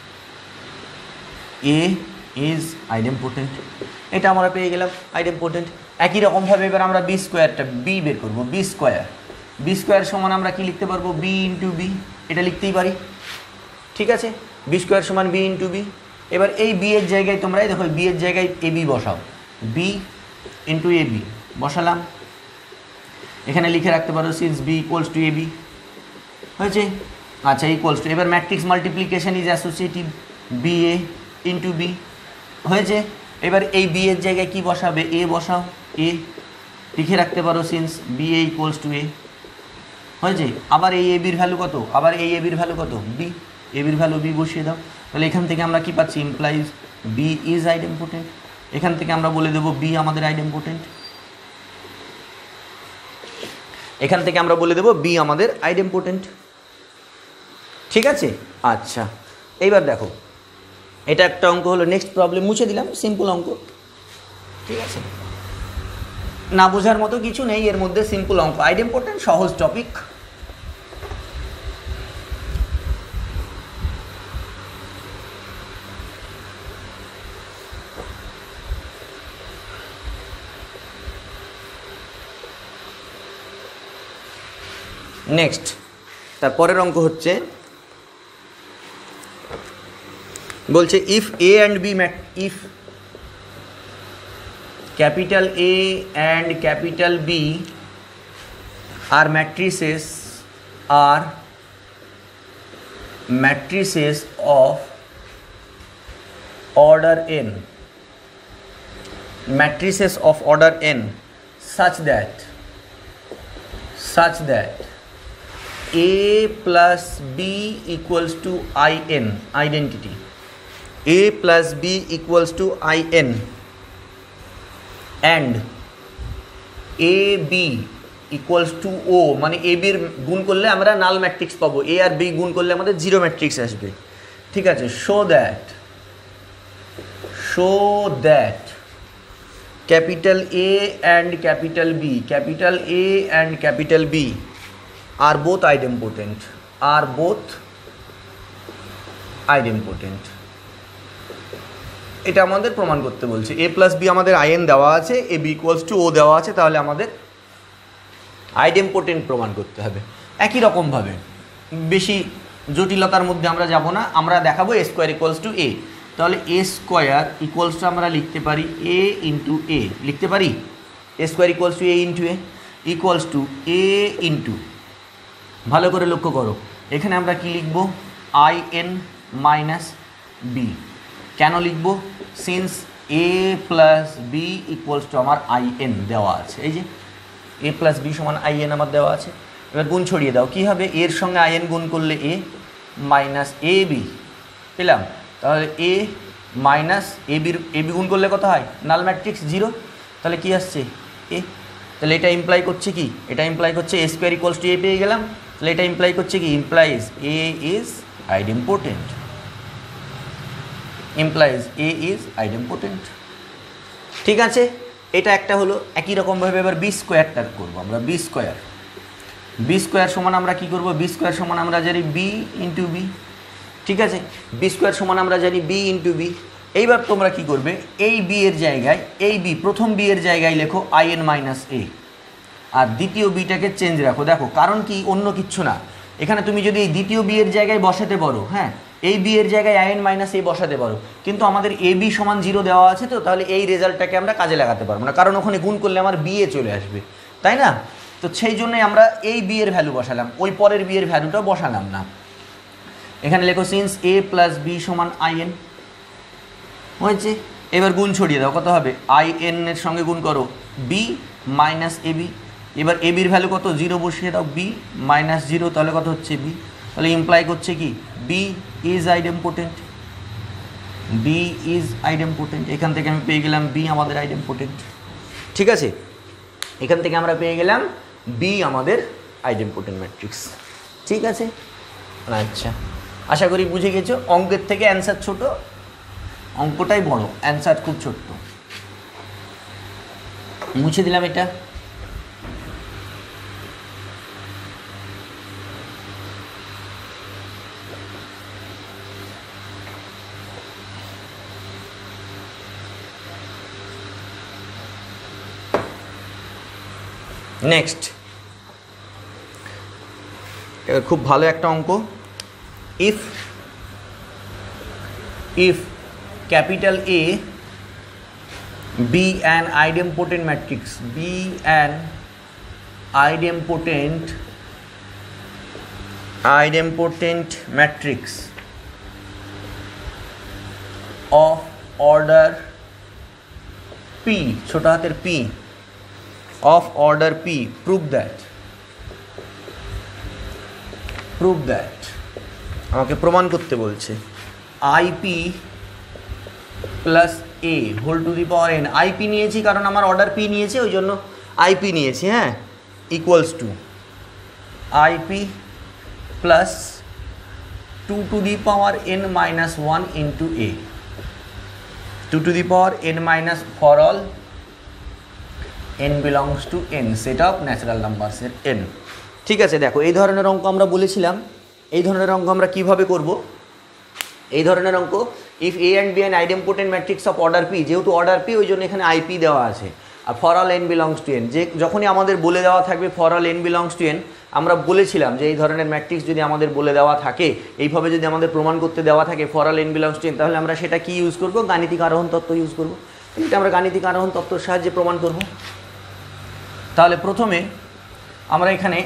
A is idempotent. এটা আমরা পেয়ে গেলাম আইডেম্পোটেন্ট। একই রকমভাবে এবার আমরা বি স্কোয়ারটা বি বের করবো। বি স্কোয়ার, বি স্কোয়ার সমান আমরা কি লিখতে পারবো? বি ইন্টু বি, এটা লিখতেই পারি। ঠিক আছে, বি স্কোয়ার সমান বি ইন্টু বি। এবার এই বি এর জায়গায় তোমরা দেখো বি এর জায়গায় এ বি বসাও, বি ইন্টু এ বি বসালাম, এখানে লিখে রাখতে পারো since B equals to A B হয়েছে। আচ্ছা, ইকুয়ালস টু, এবার matrix multiplication is associative, B A into B হয়েছে। এবার এই বি এর জায়গায় কি বসাবে? এ বসাও, এ লিখে রাখতে পারো since B A equals to A হয়েছে। আবার এই এ বির ভ্যালু কত? আবার এই এ বির ভ্যালু কত? বি। এ বির ভ্যালু বি বসিয়ে দাও। তাহলে এখান থেকে আমরা কি পাচ্ছি? Implies B is idempotent. এখান থেকে আমরা বলে দেবো বি আমাদের আইডেম্পোটেন্ট, এখান থেকে আমরা বলে দেবো বি আমাদের আইডেম্পোটেন্ট। ঠিক আছে, আচ্ছা এইবার দেখো, এটা একটা অঙ্ক হলো। নেক্সট প্রবলেম মুছে দিলাম, সিম্পল অঙ্ক। ঠিক আছে, না বোঝার মতো কিছু নেই এর মধ্যে, সিম্পল অঙ্ক, আইডেম্পোটেন্ট, সহজ টপিক। নেক্সট তারপরের অঙ্ক হচ্ছে, বলছে if A and B if capital A and capital B are matrices of order n, matrices of order n such that a plus b equals to in, identity, a plus b equals to in and a b equals to O, মানে A বির গুণ করলে আমরা নাল matrix পাবো, এ আর B গুণ করলে আমাদের জিরো ম্যাট্রিক্স আসবে। ঠিক আছে, show that capital A and capital B are both idempotent, এটা আমাদের প্রমাণ করতে বলছে। এ প্লাস বি আমাদের আইএন দেওয়া আছে, A B equals to O দেওয়া আছে, তাহলে আমাদের আইডেম্পোটেন্ট প্রমাণ করতে হবে। একই রকমভাবে বেশি জটিলতার মধ্যে আমরা যাব না, আমরা দেখাবো A square equals to A. তাহলে এ স্কোয়ার ইকুয়ালস টু আমরা লিখতে পারি এ ইন্টু এ, লিখতে পারি A square equals to A into A equals to A into, ভালো করে লক্ষ্য করো এখানে আমরা কি লিখব? I N minus B. কেন লিখব? Since A plus B equals to আমার আই এন দেওয়া আছে, এই যে এ প্লাস বি সমান আই এন আমার দেওয়া আছে। এবার গুণ ছড়িয়ে দাও, কী হবে? এর সঙ্গে আই এন গুণ করলে এ মাইনাস এ বি পেলাম। তাহলে এ মাইনাস এ বি গুণ করলে কত হয়? নাল ম্যাট্রিক্স জিরো, তাহলে কি আসছে? এ। তাহলে এটা ইমপ্লাই করছে কি? এটা ইমপ্লাই করছে A square equals to A পেয়ে গেলাম। তাহলে এটা ইমপ্লাই করছে কি? ইমপ্লাইজ এ ইজ আইডেম্পোটেন্ট, ঠিক আছে, এটা একটা হলো। একই রকমভাবে এবার বি স্কোয়ারটা করবো আমরা। বি স্কোয়ার সমান আমরা কী করবো? বি স্কোয়ার সমান আমরা জানি বি ইন্টু বি। ঠিক আছে, বি স্কোয়ার সমান আমরা জানি বি ইন্টু বি। এইবার তোমরা কি করবে? এই বি এর জায়গায়, এই বি প্রথম বি এর জায়গায় লেখো আই এন মাইনাস এ, আর দ্বিতীয় বিটাকে চেঞ্জ রাখো। দেখো কারণ কি, অন্য কিচ্ছু না, এখানে তুমি যদি এই দ্বিতীয় বি এর জায়গায় বসাতে পারো, হ্যাঁ, এই বি এর জায়গায় আই এন মাইনাস এ বসাতে পারো, কিন্তু আমাদের এ বি সমান 0 দেওয়া আছে, তো তাহলে এই রেজাল্টটাকে আমরা কাজে লাগাতে পারবো না, কারণ ওখানে গুণ করলে আমার বি এ চলে আসবে, তাই না? তো সেই জন্যই আমরা এই বি এর ভ্যালু বসালাম, ওই পরের বি এর ভ্যালুটা বসালাম না। এখানে লেখো সিন্স এ প্লাস বি সমান আই এন হয়েছে। এবার গুণ ছড়িয়ে দাও, কত হবে? আই এন এর সঙ্গে গুণ করো বি মাইনাস এ বি। এবার এ বির ভ্যালু কত? 0 বসিয়ে দাও, বি মাইনাস 0, তাহলে কত হচ্ছে? বি। তাহলে ইমপ্লাই করছে কি? B is idempotent, B is idempotent. এখান থেকে আমি পেয়ে গেলাম বি আমাদের আইডেমপোটেন্ট, ঠিক আছে? এখান থেকে আমরা পেয়ে গেলাম বি আমাদের আইডেমপোটেন্ট ম্যাট্রিক্স, ঠিক আছে? আচ্ছা, আশা করি বুঝে গেছো। অঙ্কের থেকে অ্যান্সার ছোট, অঙ্কটাই বড়, অ্যান্সার খুব ছোট্ট। মুছে দিলাম এটা। নেক্সট, এবার খুব ভালো একটা অঙ্ক। If capital A be an idempotent matrix, be an idempotent matrix of order P, ছোট হাতের P, of order P, prove that আমাকে প্রমাণ করতে বলছে IP plus A whole to the power N. IP নিয়েছি কারণ আমার অর্ডার পি নিয়েছে, ওই জন্য আইপি নিয়েছি, হ্যাঁ, equals to IP plus 2 to the power N minus 1 into A, 2 to the power N minus for all N belongs to N set of natural নাম্বারসের এন। ঠিক আছে, দেখো এই ধরনের অঙ্ক আমরা বলেছিলাম, এই ধরনের অঙ্ক আমরা কিভাবে করব? এই ধরনের অঙ্ক if A and B an idempotent matrix of order P, যেহেতু অর্ডার পি ওই জন্য এখানে আইপি দেওয়া আছে, আর for all N belongs to N, যে যখনই আমাদের বলে দেওয়া থাকবে for all N belongs to N, আমরা বলেছিলাম যে এই ধরনের ম্যাট্রিক্স যদি আমাদের বলে দেওয়া থাকে, এইভাবে যদি আমাদের প্রমাণ করতে দেওয়া থাকে for all N belongs to N, তাহলে আমরা সেটা কি ইউজ করব? গাণিতিক আরোহণ তত্ত্ব ইউজ করব। এটা আমরা গাণিতিক আরোহণ তত্ত্বের সাহায্যে প্রমাণ করব। তাহলে প্রথমে আমরা এখানে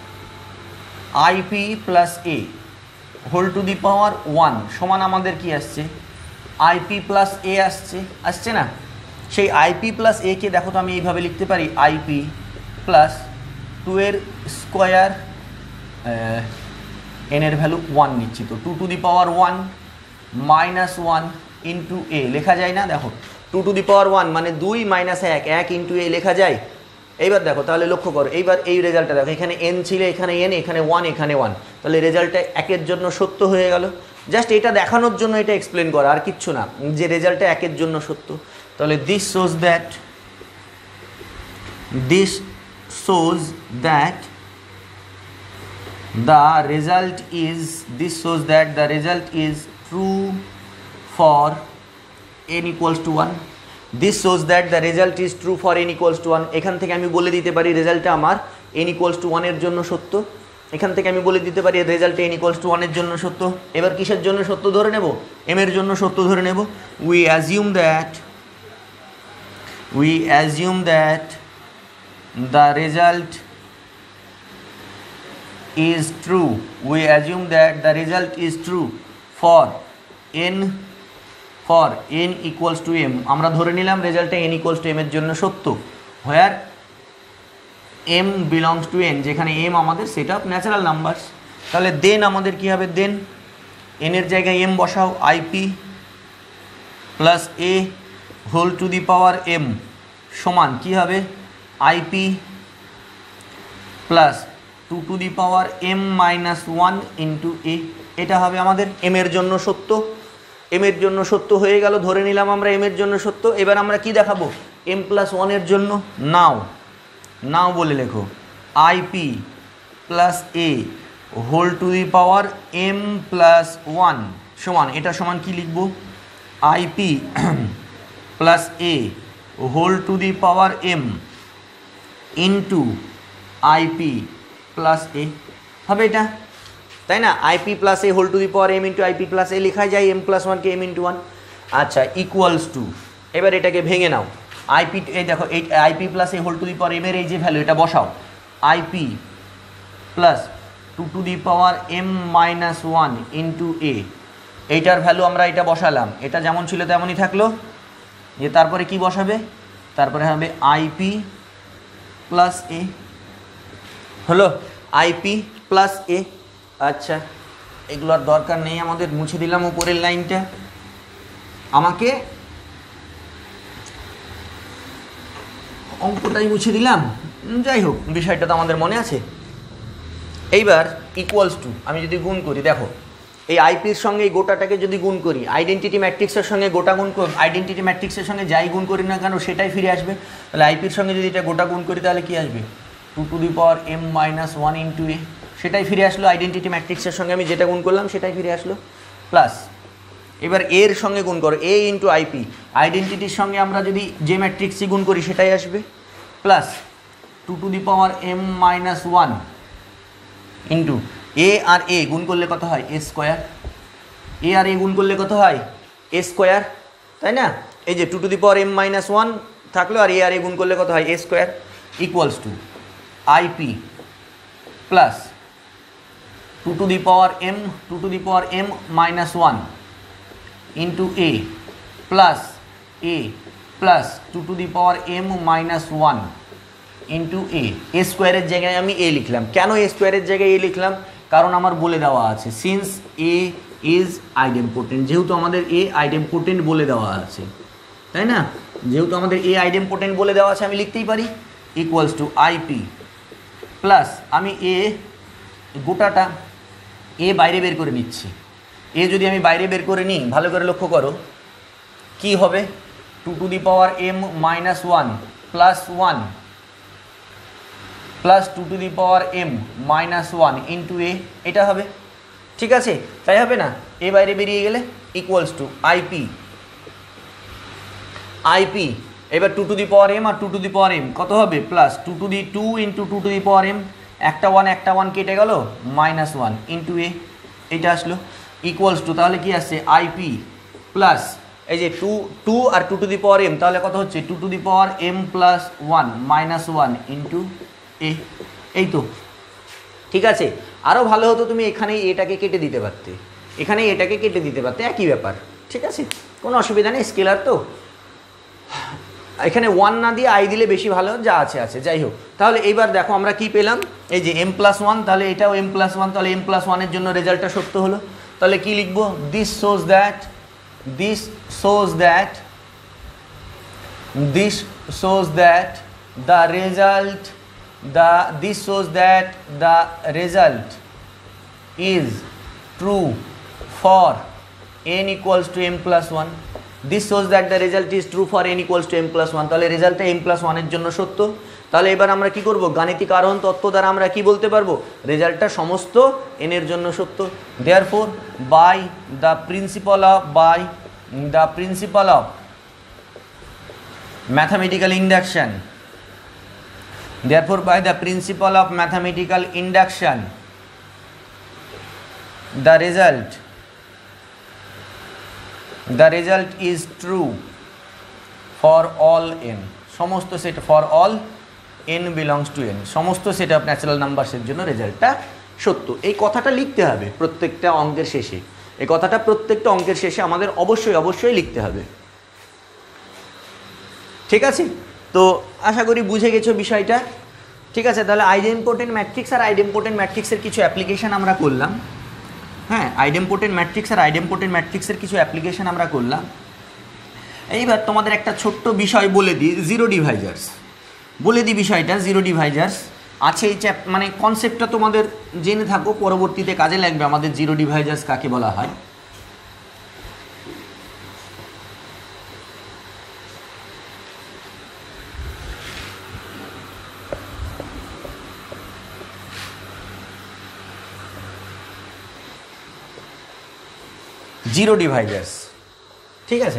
IP plus A whole to the power 1 সমান আমাদের কি আসছে? আইপি প্লাস এ আসছে না? সেই আইপি প্লাস এ কে দেখো তো আমি এইভাবে লিখতে পারি, আইপি প্লাস 2 এর স্কোয়ার, এন এর ভ্যালু 1 নিচ্ছি, তো 2 to the power 1 minus 1 into A লেখা যায় না? দেখো 2 টু দি পাওয়ার 1 মানে 2 মাইনাস 1 ইন্টু এ লেখা যায়। এইবার দেখো, তাহলে লক্ষ্য করো, এইবার এই রেজাল্টটা দেখো, এখানে এন ছিল, এখানে এন, এখানে 1, এখানে 1, তাহলে রেজাল্টটা একের জন্য সত্য হয়ে গেল। জাস্ট এটা দেখানোর জন্য এটা এক্সপ্লেন করা, আর কিচ্ছু না, যে রেজাল্টটা একের জন্য সত্য। তাহলে this shows that the result is true for n equals to 1. This shows that the result is true for n equals to 1. এখান থেকে আমি বলে দিতে পারি রেজাল্টটা আমার n equals to 1 এর জন্য সত্য। এখান থেকে আমি বলে দিতে পারি রেজাল্টটা n equals to 1 এর জন্য সত্য। এবার কিসের জন্য সত্য ধরে নেব? m এর জন্য সত্য ধরে নেব। We assume that the result is true. We assume that the result is true for n equals to m. আমরা ধরে নিলাম রেজাল্টটা n equals to m এর জন্য সত্য, where m belongs to n, যেখানে m আমাদের সেট অফ ন্যাচারাল নাম্বারস। তাহলে দেন আমাদের কি হবে? দেন n এর জায়গায় m বসাও, IP plus A whole to the power m সমান কি হবে? IP plus 2 to the power m minus 1 into A. এটা হবে আমাদের m এর জন্য সত্য। m এর জন্য সত্য হয়ে গেল, ধরে নিলাম আমরা m এর জন্য সত্য। এবার আমরা কি দেখাবো? m প্লাস 1 এর জন্য নাও বলে লেখো IP plus A whole to the power m plus 1 সমান, এটা সমান কি লিখব? IP plus A whole to the power m into IP plus A হবে এটা। তাই না? IP plus A whole to the power M into IP plus A লেখা যায় এম প্লাস ওয়ানকে এম ইন্টু ওয়ান। আচ্ছা, ইকুয়ালস টু, এবার এটাকে ভেঙে নাও। আইপি, এই দেখো এই IP plus A whole to the power M এর এই যে ভ্যালু এটা বসাও, IP plus two to the power M minus one into A, এইটার ভ্যালু আমরা এটা বসালাম, এটা যেমন ছিল তেমনই থাকলো। যে তারপরে কি বসাবে, তারপরে হবে আইপি প্লাস এ, হলো আইপি প্লাস এ। আচ্ছা, এগুলোর দরকার নেই আমাদের, মুছে দিলাম উপরের লাইনটা। আমাকে অঙ্কটাই মুছে দিলাম, যাই হোক বিষয়টা তো আমাদের মনে আছে। এইবার ইকুয়ালস টু আমি যদি গুণ করি, দেখো এই আইপির সঙ্গে এই গোটাটাকে যদি গুণ করি, আইডেন্টিটি ম্যাট্রিক্সের সঙ্গে গোটা গুণ করি, আইডেন্টিটি ম্যাট্রিক্সের সঙ্গে যাই গুণ করি না কেন সেটাই ফিরে আসবে। তাহলে আইপির সঙ্গে যদি এটা গোটা গুণ করি তাহলে কি আসবে, two to the power M minus one into A, সেটাই ফিরে আসলো। আইডেন্টিটি ম্যাট্রিক্সের সঙ্গে আমি যেটা গুণ করলাম সেটাই ফিরে আসলো। প্লাস এবার এর সঙ্গে গুণ করো, এ ইন্টু আইপি, আইডেন্টিটির সঙ্গে আমরা যদি যে ম্যাট্রিক্সই গুণ করি সেটাই আসবে। Plus two to the power M minus one into A আর এ গুণ করলে কত হয়, এ স্কোয়ার। এ আর এ গুণ করলে কত হয়, এ স্কোয়ার, তাই না? এই যে two to the power M minus one থাকলো, আর এ আর এ গুণ করলে কত হয়, A square. Equals to IP plus two to the power M minus one into A plus A plus two to the power M minus one into A. A স্কোয়ারের জায়গায় আমি এ লিখলাম। কেন এ স্কোয়ারের জায়গায় এ লিখলাম, কারণ আমার বলে দেওয়া আছে সিন্স এ ইজ আইডেম্পোটেন্ট, যেহেতু আমাদের এ আইডেম্পোটেন্ট বলে দেওয়া আছে, তাই না? যেহেতু আমাদের এ আইডেম্পোটেন্ট বলে দেওয়া আছে আমি লিখতেই পারি। ইকুয়ালস টু আইপি প্লাস আমি এ গোটাটা এ বাইরে বের করে নিচ্ছি। এ যদি আমি বাইরে বের করে নিই, ভালো করে লক্ষ্য করো কি হবে, two to the power M minus one plus one plus two to the power M minus one into A, এটা হবে। ঠিক আছে, তাই হবে না? এ বাইরে বেরিয়ে গেলে ইকুয়ালস টু আইপি এবার two to the power M আর two to the power M কত হবে, plus two to the two into two to the power M, একটা ওয়ান কেটে গেল, মাইনাস ওয়ান ইন্টু এ, এটা আসলো। ইকুয়ালস টু তাহলে কি আসছে, আইপি প্লাস এই যে টু আর two to the power M, তাহলে কত হচ্ছে, two to the power M plus one minus one into A. এই তো ঠিক আছে। আরও ভালো হতো তুমি এখানেই এটাকে কেটে দিতে পারতে, এখানেই এটাকে কেটে দিতে পারতে, একই ব্যাপার। ঠিক আছে, কোনো অসুবিধা নেই, স্কেলার তো। এখানে ওয়ান না দিয়ে আই দিলে বেশি ভালো, যা আছে আছে, যাই হোক। তাহলে এইবার দেখো আমরা কি পেলাম, এই যে এম প্লাস ওয়ান, তাহলে এটাও এম প্লাস ওয়ান, তাহলে এম প্লাস ওয়ানের জন্য রেজাল্টটা সত্য হলো। তাহলে কি লিখবো, this shows that the result is true for n equals to m plus 1. This shows that the result is true for n equals to m plus 1. তাহলে রেজাল্টটা m plus 1 এর জন্য সত্য। তাহলে এবার আমরা কি করব, গাণিতিক আরোহণ তত্ত্ব দ্বারা আমরা কি বলতে পারবো, রেজাল্টটা সমস্ত n এর জন্য সত্য। Therefore by the principle of mathematical induction, the result is true for all n, সমস্ত set, for all n belongs to n, সমস্ত সেট অফ ন্যাচারাল নাম্বারসের জন্য রেজাল্টটা সত্য। এই কথাটা লিখতে হবে প্রত্যেকটা অঙ্কের শেষে, এই কথাটা প্রত্যেকটা অঙ্কের শেষে আমাদের অবশ্যই লিখতে হবে। ঠিক আছে, তো আশা করি বুঝে গেছো বিষয়টা। ঠিক আছে, তাহলে আইডেম্পোটেন্ট ম্যাট্রিক্স আর আইডেম্পোটেন্ট ম্যাট্রিক্সের কিছু অ্যাপ্লিকেশান আমরা করলাম। হ্যাঁ, আইডেম্পোটেন্ট ম্যাট্রিক্স আর আইডেম্পোটেন্ট ম্যাট্রিক্সের কিছু অ্যাপ্লিকেশান আমরা করলাম। এইবার তোমাদের একটা ছোট্ট বিষয় বলে দিই, জিরো ডিভাইজার্স বলে দিই। বিষয়টা জিরো ডিভাইজার্স আছে, এই মানে কনসেপ্টটা তোমাদের জেনে থাকো, পরবর্তীতে কাজে লাগবে আমাদের জিরো ডিভাইজার্স কাকে বলা হয়। জিরো ডিভাইজার্স, ঠিক আছে।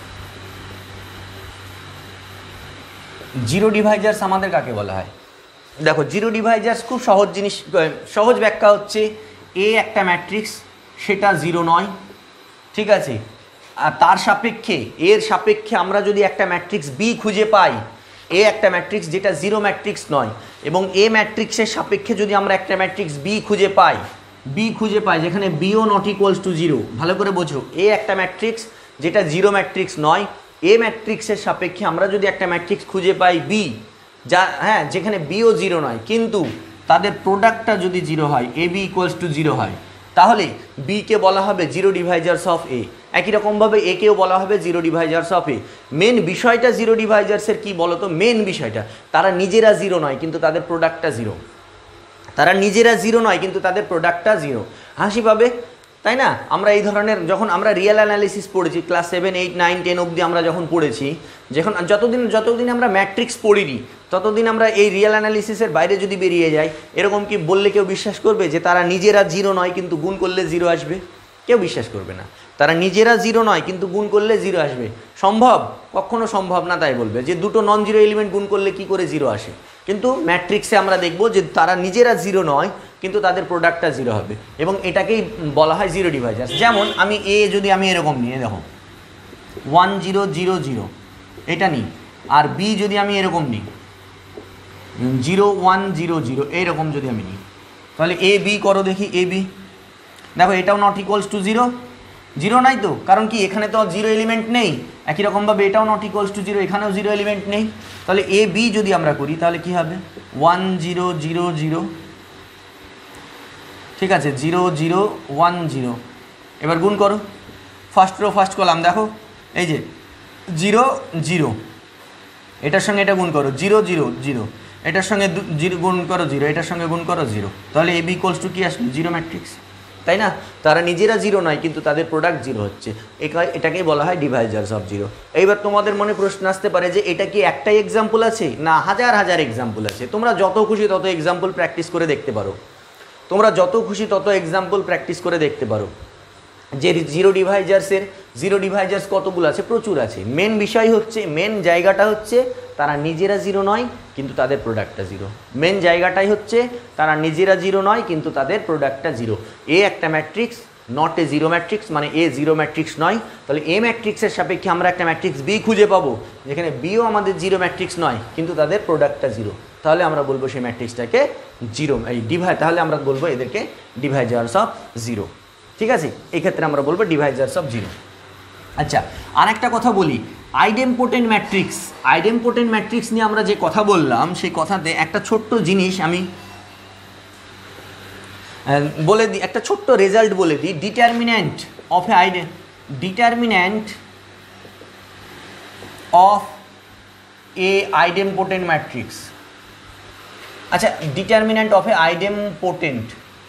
জিরো ডিভাইজার্স আমাদের কাকে বলা হয়, দেখো জিরো ডিভাইজার্স খুব সহজ জিনিস, সহজ ব্যাখ্যা হচ্ছে এ একটা ম্যাট্রিক্স, সেটা জিরো নয়, ঠিক আছে, আর তার সাপেক্ষে এর সাপেক্ষে আমরা যদি একটা ম্যাট্রিক্স বি খুঁজে পাই, এ একটা ম্যাট্রিক্স যেটা জিরো ম্যাট্রিক্স নয়, এবং এ ম্যাট্রিক্সের সাপেক্ষে যদি আমরা একটা ম্যাট্রিক্স বি খুঁজে পাই যেখানে বিও নট ইকুয়ালস টু জিরো, ভালো করে বোঝো, এ একটা ম্যাট্রিক্স যেটা জিরো ম্যাট্রিক্স নয়, এ ম্যাট্রিক্সের সাপেক্ষে আমরা যদি একটা ম্যাট্রিক্স খুঁজে পাই বি, যা হ্যাঁ যেখানে বিও জিরো নয় কিন্তু তাদের প্রোডাক্টটা যদি জিরো হয়, A B equals to zero হয়, তাহলে বিকে বলা হবে জিরো ডিভাইজার্স অফ এ। একই রকমভাবে একেও বলা হবে zero divisors of A. Main বিষয়টা জিরো ডিভাইজার্সের কি বলতো, মেন বিষয়টা তারা নিজেরা জিরো নয় কিন্তু তাদের প্রোডাক্টটা জিরো, তারা নিজেরা জিরো নয় কিন্তু তাদের প্রোডাক্টটা জিরো। হাসি পাবে তাই না? আমরা এই ধরনের যখন আমরা রিয়েল অ্যানালিসিস পড়েছি ক্লাস 7, 8, 9, 10 অবধি আমরা যখন পড়েছি, যতদিন আমরা ম্যাট্রিক্স পড়িনি ততদিন আমরা এই রিয়েল অ্যানালিসিসের বাইরে যদি বেরিয়ে যাই, এরকম কি বললে কেউ বিশ্বাস করবে যে তারা নিজেরা জিরো নয় কিন্তু গুণ করলে জিরো আসবে? কেউ বিশ্বাস করবে না। তারা নিজেরা জিরো নয় কিন্তু গুণ করলে জিরো আসবে, সম্ভব? কখনো সম্ভব না। তাই বলবে যে দুটো নন জিরো এলিমেন্ট গুণ করলে কি করে জিরো আসে, কিন্তু ম্যাট্রিক্সে আমরা দেখব যে তারা নিজেরা জিরো নয় কিন্তু তাদের প্রোডাক্টটা জিরো হবে, এবং এটাকেই বলা হয় জিরো ডিভাইজার্স। যেমন আমি এ যদি আমি এরকম নিয়ে দেখো 1 0 0 0 এটা নিই, আর বি যদি আমি এরকম নিই 0 1 0 0 এইরকম যদি আমি নিই, তাহলে এ বি করো দেখি, এ বি দেখো এটাও not equals to zero, zero নাই তো, কারণ কি এখানে তো জিরো এলিমেন্ট নেই। একই রকমভাবে এটাও নট ইকুয়ালস টু জিরো, এখানেও জিরো এলিমেন্ট নেই। তাহলে এ বি যদি আমরা করি তাহলে কি হবে 1 0 0 0, ঠিক আছে, 0 0 1 0। এবার গুণ করো ফার্স্ট রো ফার্স্ট কলাম, দেখো এই যে 0 0, এটার সঙ্গে এটা গুণ করো 0 0 0, এটার সঙ্গে গুণ করো 0, এটার সঙ্গে গুণ করো 0, তাহলে এ বি ইকুয়ালস টু কি আসবে, জিরো ম্যাট্রিক্স, তাই না? তারা নিজেরা জিরো নয় কিন্তু তাদের প্রোডাক্ট জিরো হচ্ছে, এটাকেই বলা হয় ডিভাইজার্স অফ জিরো। এইবার তোমাদের মনে প্রশ্ন আসতে পারে যে এটা কি একটাই এক্সাম্পল আছে না হাজার হাজার এক্সাম্পল আছে? তোমরা যত খুশি তত এক্সাম্পল প্র্যাকটিস করে দেখতে পারো, তোমরা যত খুশি তত এক্সাম্পল প্র্যাকটিস করে দেখতে পারো যে জিরো ডিভাইজার্স কতগুলো আছে, প্রচুর আছে। মেন বিষয় হচ্ছে, মেন জায়গাটা হচ্ছে তারা নিজেরা জিরো নয় কিন্তু তাদের প্রোডাক্টটা জিরো। মেন জায়গাটাই হচ্ছে তারা নিজেরা জিরো নয় কিন্তু তাদের প্রোডাক্টটা জিরো। এ একটা matrix, not a zero matrix, মানে এ জিরো ম্যাট্রিক্স নয়। তাহলে এ ম্যাট্রিক্সের সাপেক্ষে আমরা একটা ম্যাট্রিক্স বি খুঁজে পাবো যেখানে বিও আমাদের জিরো ম্যাট্রিক্স নয় কিন্তু তাদের প্রোডাক্টটা জিরো, তাহলে আমরা বলবো সেই ম্যাট্রিক্সটাকে জিরো, তাহলে আমরা বলবো এদেরকে ডিভাইজার্স অফ জিরো, ঠিক আছে? এই ক্ষেত্রে আমরা বলবো ডিভাইজার্স অফ জিরো। আচ্ছা, আর একটা কথা বলি, আইডেমপোটেন্ট ম্যাট্রিক্স নিয়ে আমরা যে কথা বললাম সেই কথাতে একটা ছোট্ট জিনিস আমি বলে দিই, একটা ছোট্ট রেজাল্ট বলে দিই। Determinant of A idempotent matrix. আচ্ছা, ডিটারমিন্যান্ট অফ এ আইডেমপোটেন্ট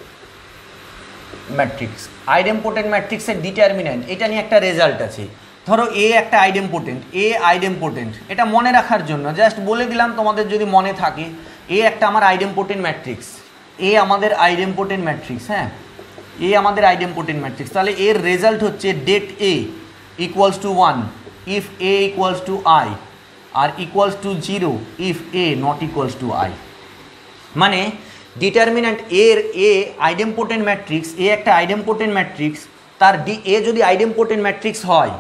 ম্যাট্রিক্সের ডিটারমিন্যান্ট, এটা নিয়ে একটা রেজাল্ট আছে। ধরো এ একটা আইডেমপোটেন্ট, এটা মনে রাখার জন্য জাস্ট বলে দিলাম তোমাদের যদি মনে থাকে। এ একটা আমার আইডেমপোটেন্ট ম্যাট্রিক্স, হ্যাঁ, এ আমাদের আইডেমপোটেন্ট ম্যাট্রিক্স। তাহলে এর রেজাল্ট হচ্ছে det A equals to 1 if A equals to I, আর equals to 0 if A not equals to I. মানে determinant A idempotent matrix, A একটা আইডেমপোটেন্ট ম্যাট্রিক্স, তার এ যদি আইডেমপোটেন্ট ম্যাট্রিক্স হয়,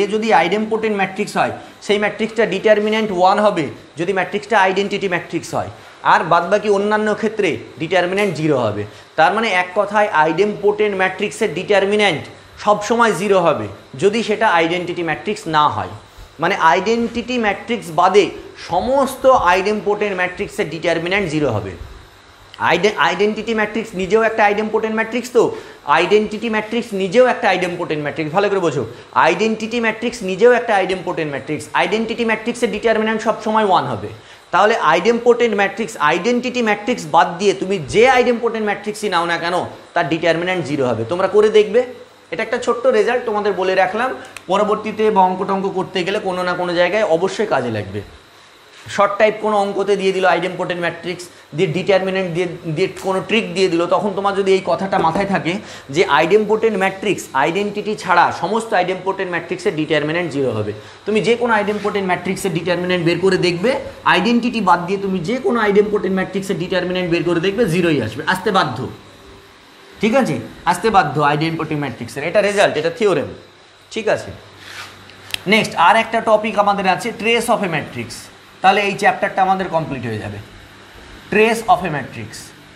সেই ম্যাট্রিক্সটা ডিটারমিন্যান্ট 1 হবে যদি ম্যাট্রিক্সটা আইডেন্টিটি ম্যাট্রিক্স হয়, আর বাদবাকি অন্যান্য ক্ষেত্রে ডিটারমিন্যান্ট 0 হবে। তার মানে এক কথায় আইডেমপোটেন্ট ম্যাট্রিক্সের ডিটারমিন্যান্ট সবসময় 0 হবে যদি সেটা আইডেন্টিটি ম্যাট্রিক্স না হয়। মানে আইডেন্টিটি ম্যাট্রিক্স বাদে সমস্ত আইডেমপোটেন্ট ম্যাট্রিক্সের ডিটারমিন্যান্ট 0 হবে। আইডেন্টিটি ম্যাট্রিক্স নিজেও একটা আইডেমপোটেন্ট ম্যাট্রিক্স, তো আইডেন্টিটি ম্যাট্রিক্স নিজেও একটা আইডেমপোটেন্ট ম্যাট্রিক্স, ভালো করে বোঝো। আইডেন্টিটি ম্যাট্রিক্স নিজেও একটা আইডেমপোটেন্ট ম্যাট্রিক্স, আইডেন্টিটি ম্যাট্রিক্সের ডিটারমিন্যান্ট সবসময় 1 হবে। তাহলে আইডেমপোটেন্ট ম্যাট্রিক্স, আইডেন্টিটি ম্যাট্রিক্স বাদ দিয়ে তুমি যে আইডেমপোটেন্ট ম্যাট্রিক্সই নাও না কেন তার ডিটারমিন্যান্ট 0 হবে। তোমরা করে দেখবে, এটা একটা ছোট্ট রেজাল্ট তোমাদের বলে রাখলাম, পরবর্তীতে বা অঙ্ক টঙ্ক করতে গেলে কোনো না কোনো জায়গায় অবশ্যই কাজে লাগবে। শর্ট টাইপ কোনো অঙ্কতে দিয়ে দিল আইডেমপোটেন্ট ম্যাট্রিক্স দিয়ে ডিটারমিনেন্ট দিয়ে কোনো ট্রিক দিয়ে দিল, তখন তোমার যদি এই কথাটা মাথায় থাকে যে আইডেমপোটেন্ট ম্যাট্রিক্স আইডেন্টিটি ছাড়া সমস্ত আইডেমপোটেন্ট ম্যাট্রিক্সের ডিটারমিনেন্ট 0 হবে। তুমি যে কোনো আইডেমপোটেন্ট ম্যাট্রিক্সের ডিটারমিনেন্ট বের করে দেখবে, আইডেন্টিটি বাদ দিয়ে তুমি যে কোনো আইডেমপোটেন্ট ম্যাট্রিক্সের ডিটারমিনেন্ট বের করে দেখবে 0ই আসবে, আসতে বাধ্য। ঠিক আছে, আসতে বাধ্য আইডেমপোটেন্ট ম্যাট্রিক্সের, এটা রেজাল্ট, এটা থিওরেম। ঠিক আছে, নেক্সট আর একটা টপিক আমাদের আছে ট্রেস অফ এ ম্যাট্রিক্স। তাহলে এই চ্যাপ্টারটা আমাদের কমপ্লিট হয়ে যাবে। Trace of A matrix,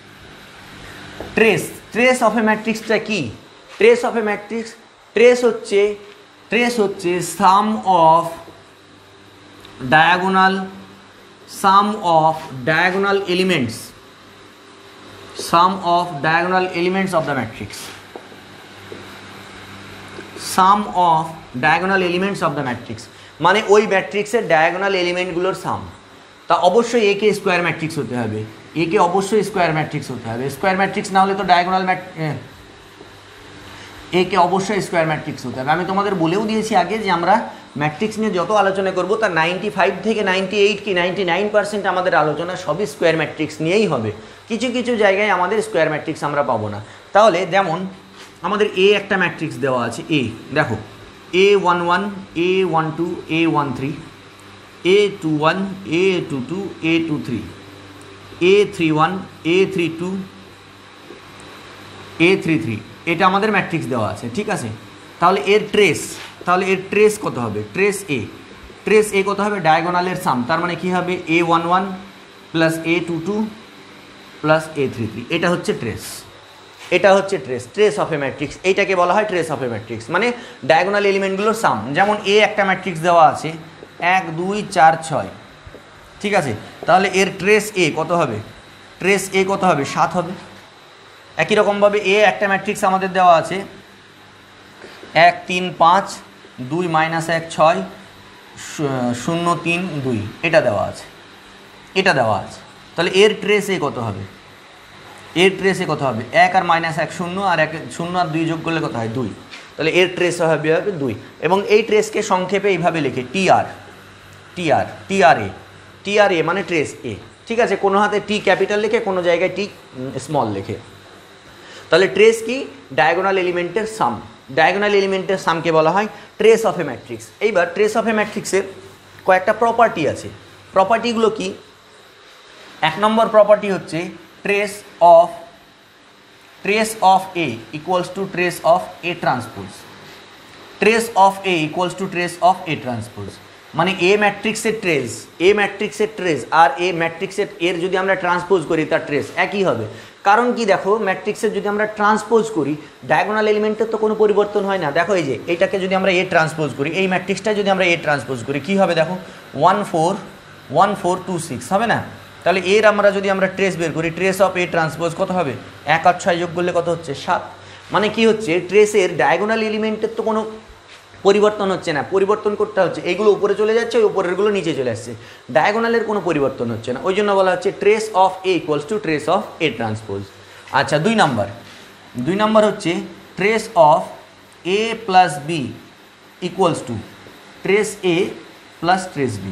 trace of A ম্যাট্রিক্সটা কি? Trace of A matrix, trace হচ্ছে sum of diagonal elements, sum of diagonal elements of the matrix, sum of diagonal elements of the matrix, মানে ওই ম্যাট্রিক্সের diagonal এলিমেন্টগুলোর সাম। তা অবশ্যই একে স্কোয়ার ম্যাট্রিক্স হতে হবে, একে অবশ্যই স্কোয়ার ম্যাট্রিক্স হতে হবে। স্কোয়ার ম্যাট্রিক্স না হলে তো ডায়াগোনাল একে অবশ্যই স্কোয়ার ম্যাট্রিক্স হতে হবে। আমি তোমাদের বলেও দিয়েছি আগে যে আমরা ম্যাট্রিক্স নিয়ে যত আলোচনা করব তার 95 থেকে 98 কি 99% আমাদের আলোচনা সবই স্কোয়ার ম্যাট্রিক্স নিয়েই হবে। কিছু কিছু জায়গায় আমাদের স্কোয়ার ম্যাট্রিক্স আমরা পাবো না। তাহলে যেমন আমাদের এ একটা ম্যাট্রিক্স দেওয়া আছে, এ দেখো A11 A12 A13 A21 A22 A23 A31 A32 A33, এটা আমাদের ম্যাট্রিক্স দেওয়া আছে। ঠিক আছে, তাহলে এর ট্রেস কত হবে? ট্রেস এ কত হবে? ডায়াগোনালের সাম, তার মানে কি হবে A11 plus A22 plus A33, এটা হচ্ছে trace, trace of A matrix. এইটাকে বলা হয় ট্রেস অফ এ ম্যাট্রিক্স, মানে ডায়াগোনাল এলিমেন্টগুলোর সাম। যেমন এ একটা ম্যাট্রিক্স দেওয়া আছে 1 2 4 6, ঠিক আছে, তাহলে এর ট্রেস এ কত হবে? 7 হবে। একই রকমভাবে এ একটা ম্যাট্রিক্স আমাদের দেওয়া আছে 1 3 5 2 - 1 6 0 3 2, এটা দেওয়া আছে। তাহলে এর ট্রেস এ কত হবে? 1 আর -1 0, আর 0 আর 2 যোগ করলে কত হয়? 2। তাহলে এর ট্রেস হবে 2, এবং এই ট্রেসকে সংক্ষেপে এইভাবে লিখে টিআরএ মানে ট্রেস এ। ঠিক আছে, কোনো হাতে টি ক্যাপিটাল লিখে, কোনো জায়গায় টি স্মল লিখে। তাহলে ট্রেস কি? ডায়াগোনাল এলিমেন্টের সাম। ডায়াগোনাল এলিমেন্টের সামকে বলা হয় ট্রেস অফ এ ম্যাট্রিক্স। এইবার ট্রেস অফ এ ম্যাট্রিক্সের কয়েকটা প্রপার্টি আছে। প্রপার্টিগুলো কি? 1 নম্বর প্রপার্টি হচ্ছে trace of A equals to trace of A transpose. Trace of A equals to trace of A transpose, মানে এ ম্যাট্রিক্সের ট্রেস আর এ ম্যাট্রিক্সের এর যদি আমরা ট্রান্সপোজ করি তার ট্রেস একই হবে। কারণ কি, দেখো ম্যাট্রিক্সের যদি আমরা ট্রান্সপোজ করি ডায়াগোনাল এলিমেন্টের তো কোনো পরিবর্তন হয় না। দেখো এই যে এইটাকে যদি আমরা এ ট্রান্সপোজ করি, এই ম্যাট্রিক্সটা যদি আমরা এ ট্রান্সপোজ করি কী হবে? দেখো 1 4 1 4 2 6 হবে না? তাহলে এর যদি আমরা ট্রেস বের করি, ট্রেস অফ এ ট্রান্সপোজ কত হবে? 1 আর 6 যোগ করলে কত হচ্ছে? 7। মানে কি হচ্ছে, ট্রেসের ডায়াগোনাল এলিমেন্টের তো কোনো পরিবর্তন হচ্ছে না, পরিবর্তন করতে হচ্ছে এইগুলো উপরে চলে যাচ্ছে, ওই উপরেরগুলো নিচে চলে আসছে, ডায়াগোনালের কোনো পরিবর্তন হচ্ছে না। ওই জন্য বলা হচ্ছে trace of A equals to trace of A transpose. আচ্ছা, 2 নম্বর হচ্ছে trace of A plus B equals to trace A plus trace B.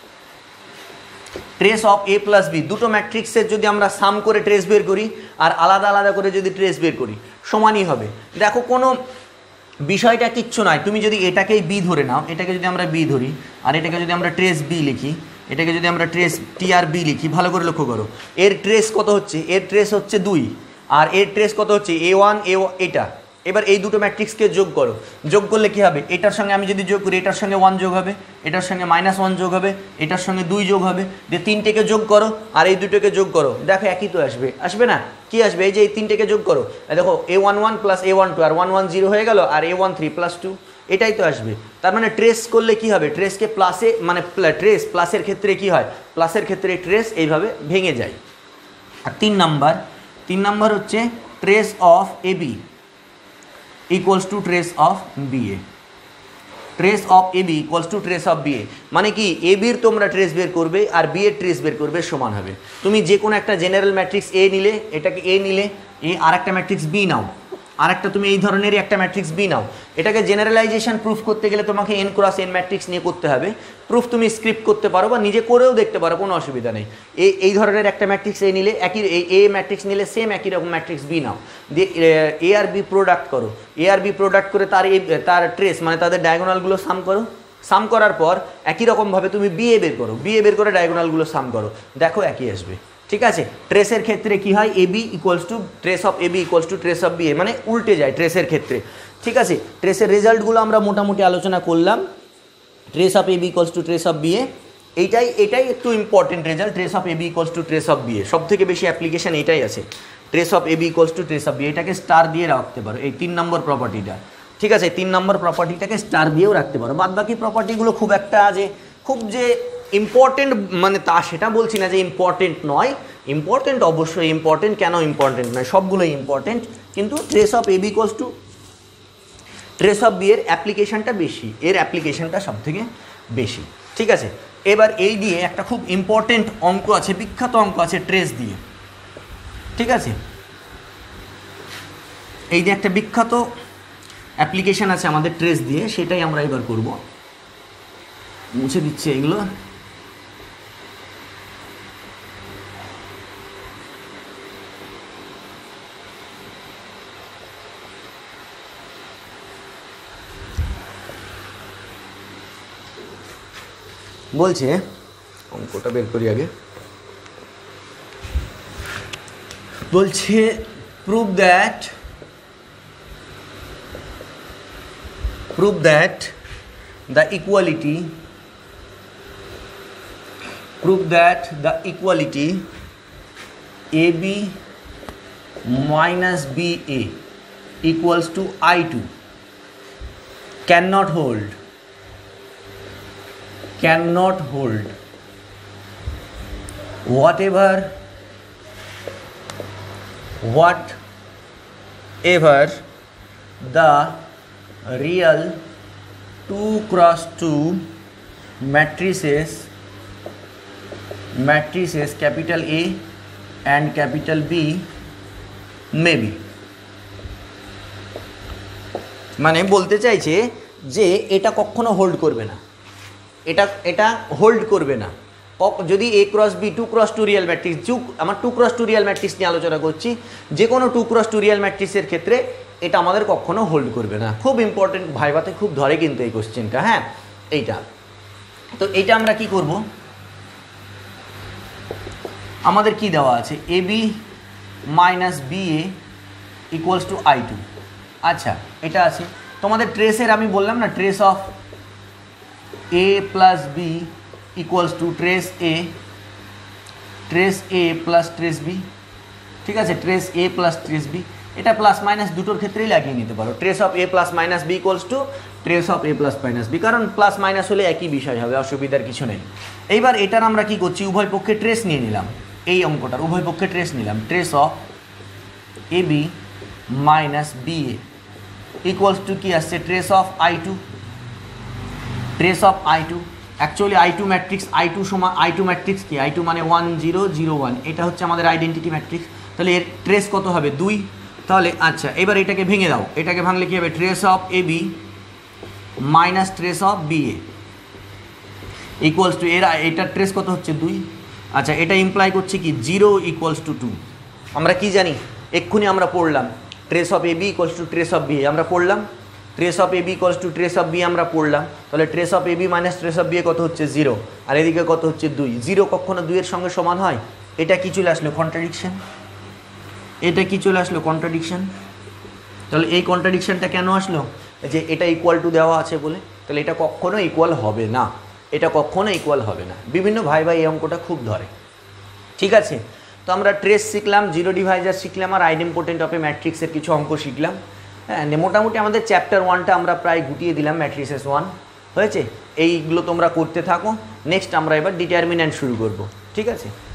Trace of A plus B, দুটো ম্যাট্রিক্সের যদি আমরা সাম করে ট্রেস বের করি আর আলাদা আলাদা করে যদি ট্রেস বের করি সমানই হবে। দেখো কোনো বিষয়টা কিচ্ছু নয়, তুমি যদি এটাকেই বি ধরে নাও, এটাকে যদি আমরা বি ধরি আর এটাকে যদি আমরা ট্রেস বি লিখি, এটাকে যদি আমরা ট্রেস টি আর বি লিখি, ভালো করে লক্ষ্য করো এর ট্রেস কত হচ্ছে? এর ট্রেস হচ্ছে 2, আর এর ট্রেস কত হচ্ছে? A1 এটা। এবার এই দুটো ম্যাট্রিক্সকে যোগ করো, যোগ করলে কি হবে? এটার সঙ্গে আমি যদি যোগ করি, এটার সঙ্গে 1 যোগ হবে, এটার সঙ্গে -1 যোগ হবে, এটার সঙ্গে 2 যোগ হবে, দিয়ে 3টেকে যোগ করো আর এই দুটোকে যোগ করো, দেখো একই তো আসবে না? কি আসবে? এই যে এই 3টেকে যোগ করো, দেখো A11 প্লাস A12 আর 1 1 0 হয়ে গেল, আর A13 প্লাস 2, এটাই তো আসবে। তার মানে ট্রেস করলে কি হবে? ট্রেসকে প্লাসে, মানে ট্রেস প্লাসের ক্ষেত্রে কি হয়? প্লাসের ক্ষেত্রে ট্রেস এইভাবে ভেঙে যায়। আর 3 নম্বর হচ্ছে trace of A B equals to trace of B A. Trace of A B equals to trace of B A, মানে কি এ বির তোমরা ট্রেস বের করবে আর বি এর ট্রেস বের করবে সমান হবে। তুমি যে কোনো একটা জেনারেল ম্যাট্রিক্স এ নিলে, এটাকে এ নিলে, এ আর একটা ম্যাট্রিক্স বি নাও, আর একটা তুমি এই ধরনেরই একটা ম্যাট্রিক্স বি নাও, এটাকে জেনারেলাইজেশন প্রুফ করতে গেলে তোমাকে এন ক্রস এন ম্যাট্রিক্স নিয়ে করতে হবে। প্রুফ তুমি স্ক্রিপ্ট করতে পারো বা নিজে করেও দেখতে পারো, কোনো অসুবিধা নেই। এই ধরনের একটা ম্যাট্রিক্স এ নিলে একই, এ ম্যাট্রিক্স নিলে সেম একই রকম ম্যাট্রিক্স বি নাও, দিয়ে এ আর বি প্রোডাক্ট করো, এ আর বি প্রোডাক্ট করে তার ট্রেস মানে তাদের ডায়াগোনালগুলো সাম করো, সাম করার পর একই রকমভাবে তুমি বিএ বের করো, বিএ বের করে ডায়াগোনালগুলো সাম করো, দেখো একই আসবে। ঠিক আছে, ট্রেসের ক্ষেত্রে কি হয়, A B equals to trace of A B equals to trace of B A, মানে উল্টে যায় ট্রেসের ক্ষেত্রে। ঠিক আছে, ট্রেসের রেজাল্টগুলো আমরা মোটামুটি আলোচনা করলাম। Trace of A B equals to trace of B A, এটাই একটু important result. Trace of A B equals to trace of B A সব থেকে বেশি অ্যাপ্লিকেশন এটাই আছে। Trace of A B equals to trace of B, এটাকে star দিয়ে রাখতে পারো, এই 3 নম্বর প্রপার্টিটা। ঠিক আছে, 3 নম্বর প্রপার্টিটাকে স্টার দিয়েও রাখতে পারো। বাদ বাকি প্রপার্টিগুলো খুব একটা খুব যে ইম্পর্টেন্ট মানে তা সেটা বলছি না যে ইম্পর্টেন্ট নয়, ইম্পর্টেন্ট অবশ্যই ইম্পর্টেন্ট, কেন ইম্পর্টেন্ট নয়, সবগুলোই ইম্পর্টেন্ট, কিন্তু trace of A B equals to trace of B এর অ্যাপ্লিকেশনটা বেশি, এর অ্যাপ্লিকেশনটা সব থেকে বেশি। ঠিক আছে, এবার এই দিয়ে একটা খুব ইম্পর্টেন্ট অঙ্ক আছে, বিখ্যাত অঙ্ক আছে ট্রেস দিয়ে। ঠিক আছে, এই যে একটা বিখ্যাত অ্যাপ্লিকেশন আছে আমাদের ট্রেস দিয়ে, সেটাই আমরা এবার করব। মুছে দিচ্ছে এগুলো। বলছে অঙ্কটা বের করি আগে। বলছে prove that the equality AB minus BA equals to I2 cannot hold whatever the real 2x2 matrices capital A and capital B may be। মানে বলতে চাইছে যে এটা কখনো হোল্ড করবে না, এটা হোল্ড করবে না যদি A cross B 2x2 real matrix, আমার 2x2 রিয়েল ম্যাট্রিক্স নিয়ে আলোচনা করছি, যে কোনো 2x2 রিয়েল ম্যাট্রিক্সের ক্ষেত্রে এটা আমাদের কখনো হোল্ড করবে না। খুব ইম্পর্টেন্ট, ভাইভাতে খুব ধরে কিন্তু এই কোশ্চেনটা। হ্যাঁ, এইটা তো এইটা আমরা কি করব, আমাদের কি দেওয়া আছে, A B minus B A equals to I2। আচ্ছা, এটা আছে তোমাদের ট্রেসের, আমি বললাম না trace of A plus B equals to trace A plus trace B. ঠিক আছে, trace A plus trace B, এটা প্লাস মাইনাস দুটোর ক্ষেত্রেই লাগিয়ে নিতে পারো। Trace of A plus minus B equals to trace of A plus minus B, কারণ plus minus হলে একই বিষয় হবে, অসুবিধার কিছু নেই। এইবার এটার আমরা কি করছি, উভয় পক্ষে ট্রেস নিয়ে নিলাম, এই অঙ্কটার উভয় পক্ষে ট্রেস নিলাম। Trace of A B minus B A equals to কি আসছে, trace of I2, trace of I2। Actually I2 matrix, I2 সমান I2 ম্যাট্রিক্স কি, I2 মানে 1 0 0 1, এটা হচ্ছে আমাদের আইডেন্টিটি ম্যাট্রিক্স। তাহলে এর ট্রেস কত হবে, 2। তাহলে আচ্ছা, এবার এটাকে ভেঙে দাও, এটাকে ভাঙলে কী হবে, trace of A B minus trace of B A equals to এটার ট্রেস কত হচ্ছে, 2। আচ্ছা, এটা ইমপ্লাই করছে কি 0 ইকুয়ালস টু 2। আমরা কি জানি, এক্ষুনি আমরা পড়লাম trace of A B equals to trace of B A, আমরা পড়লাম trace of A B equals to trace of B আমরা পড়লাম। তাহলে trace of A B minus trace of B A কত হচ্ছে, 0, আর এদিকে কত হচ্ছে, 2। 0 কখনো 2 এর সঙ্গে সমান হয়, এটা কি চলে আসলো, কন্ট্রাডিকশন। এটা কি চলে আসলো, কন্ট্রাডিকশন। তাহলে এই কন্ট্রাডিকশনটা কেন আসলো, যে এটা ইকুয়াল টু দেওয়া আছে বলে। তাহলে এটা কখনো ইকুয়াল হবে না, এটা কখনো ইকুয়াল হবে না। বিভিন্ন ভাই এই অঙ্কটা খুব ধরে। ঠিক আছে, তো আমরা ট্রেস শিখলাম, জিরো ডিভাইজার শিখলাম, আর আইডেম্পোটেন্ট অফ এ ম্যাট্রিক্সের কিছু অঙ্ক শিখলাম। হ্যাঁ, মোটামুটি আমাদের চ্যাপ্টার 1টা আমরা প্রায় গুটিয়ে দিলাম, ম্যাট্রিসেস 1 হয়েছে। এইগুলো তোমরা করতে থাকো। নেক্সট আমরা এবার ডিটারমিন্যান্ট শুরু করব। ঠিক আছে।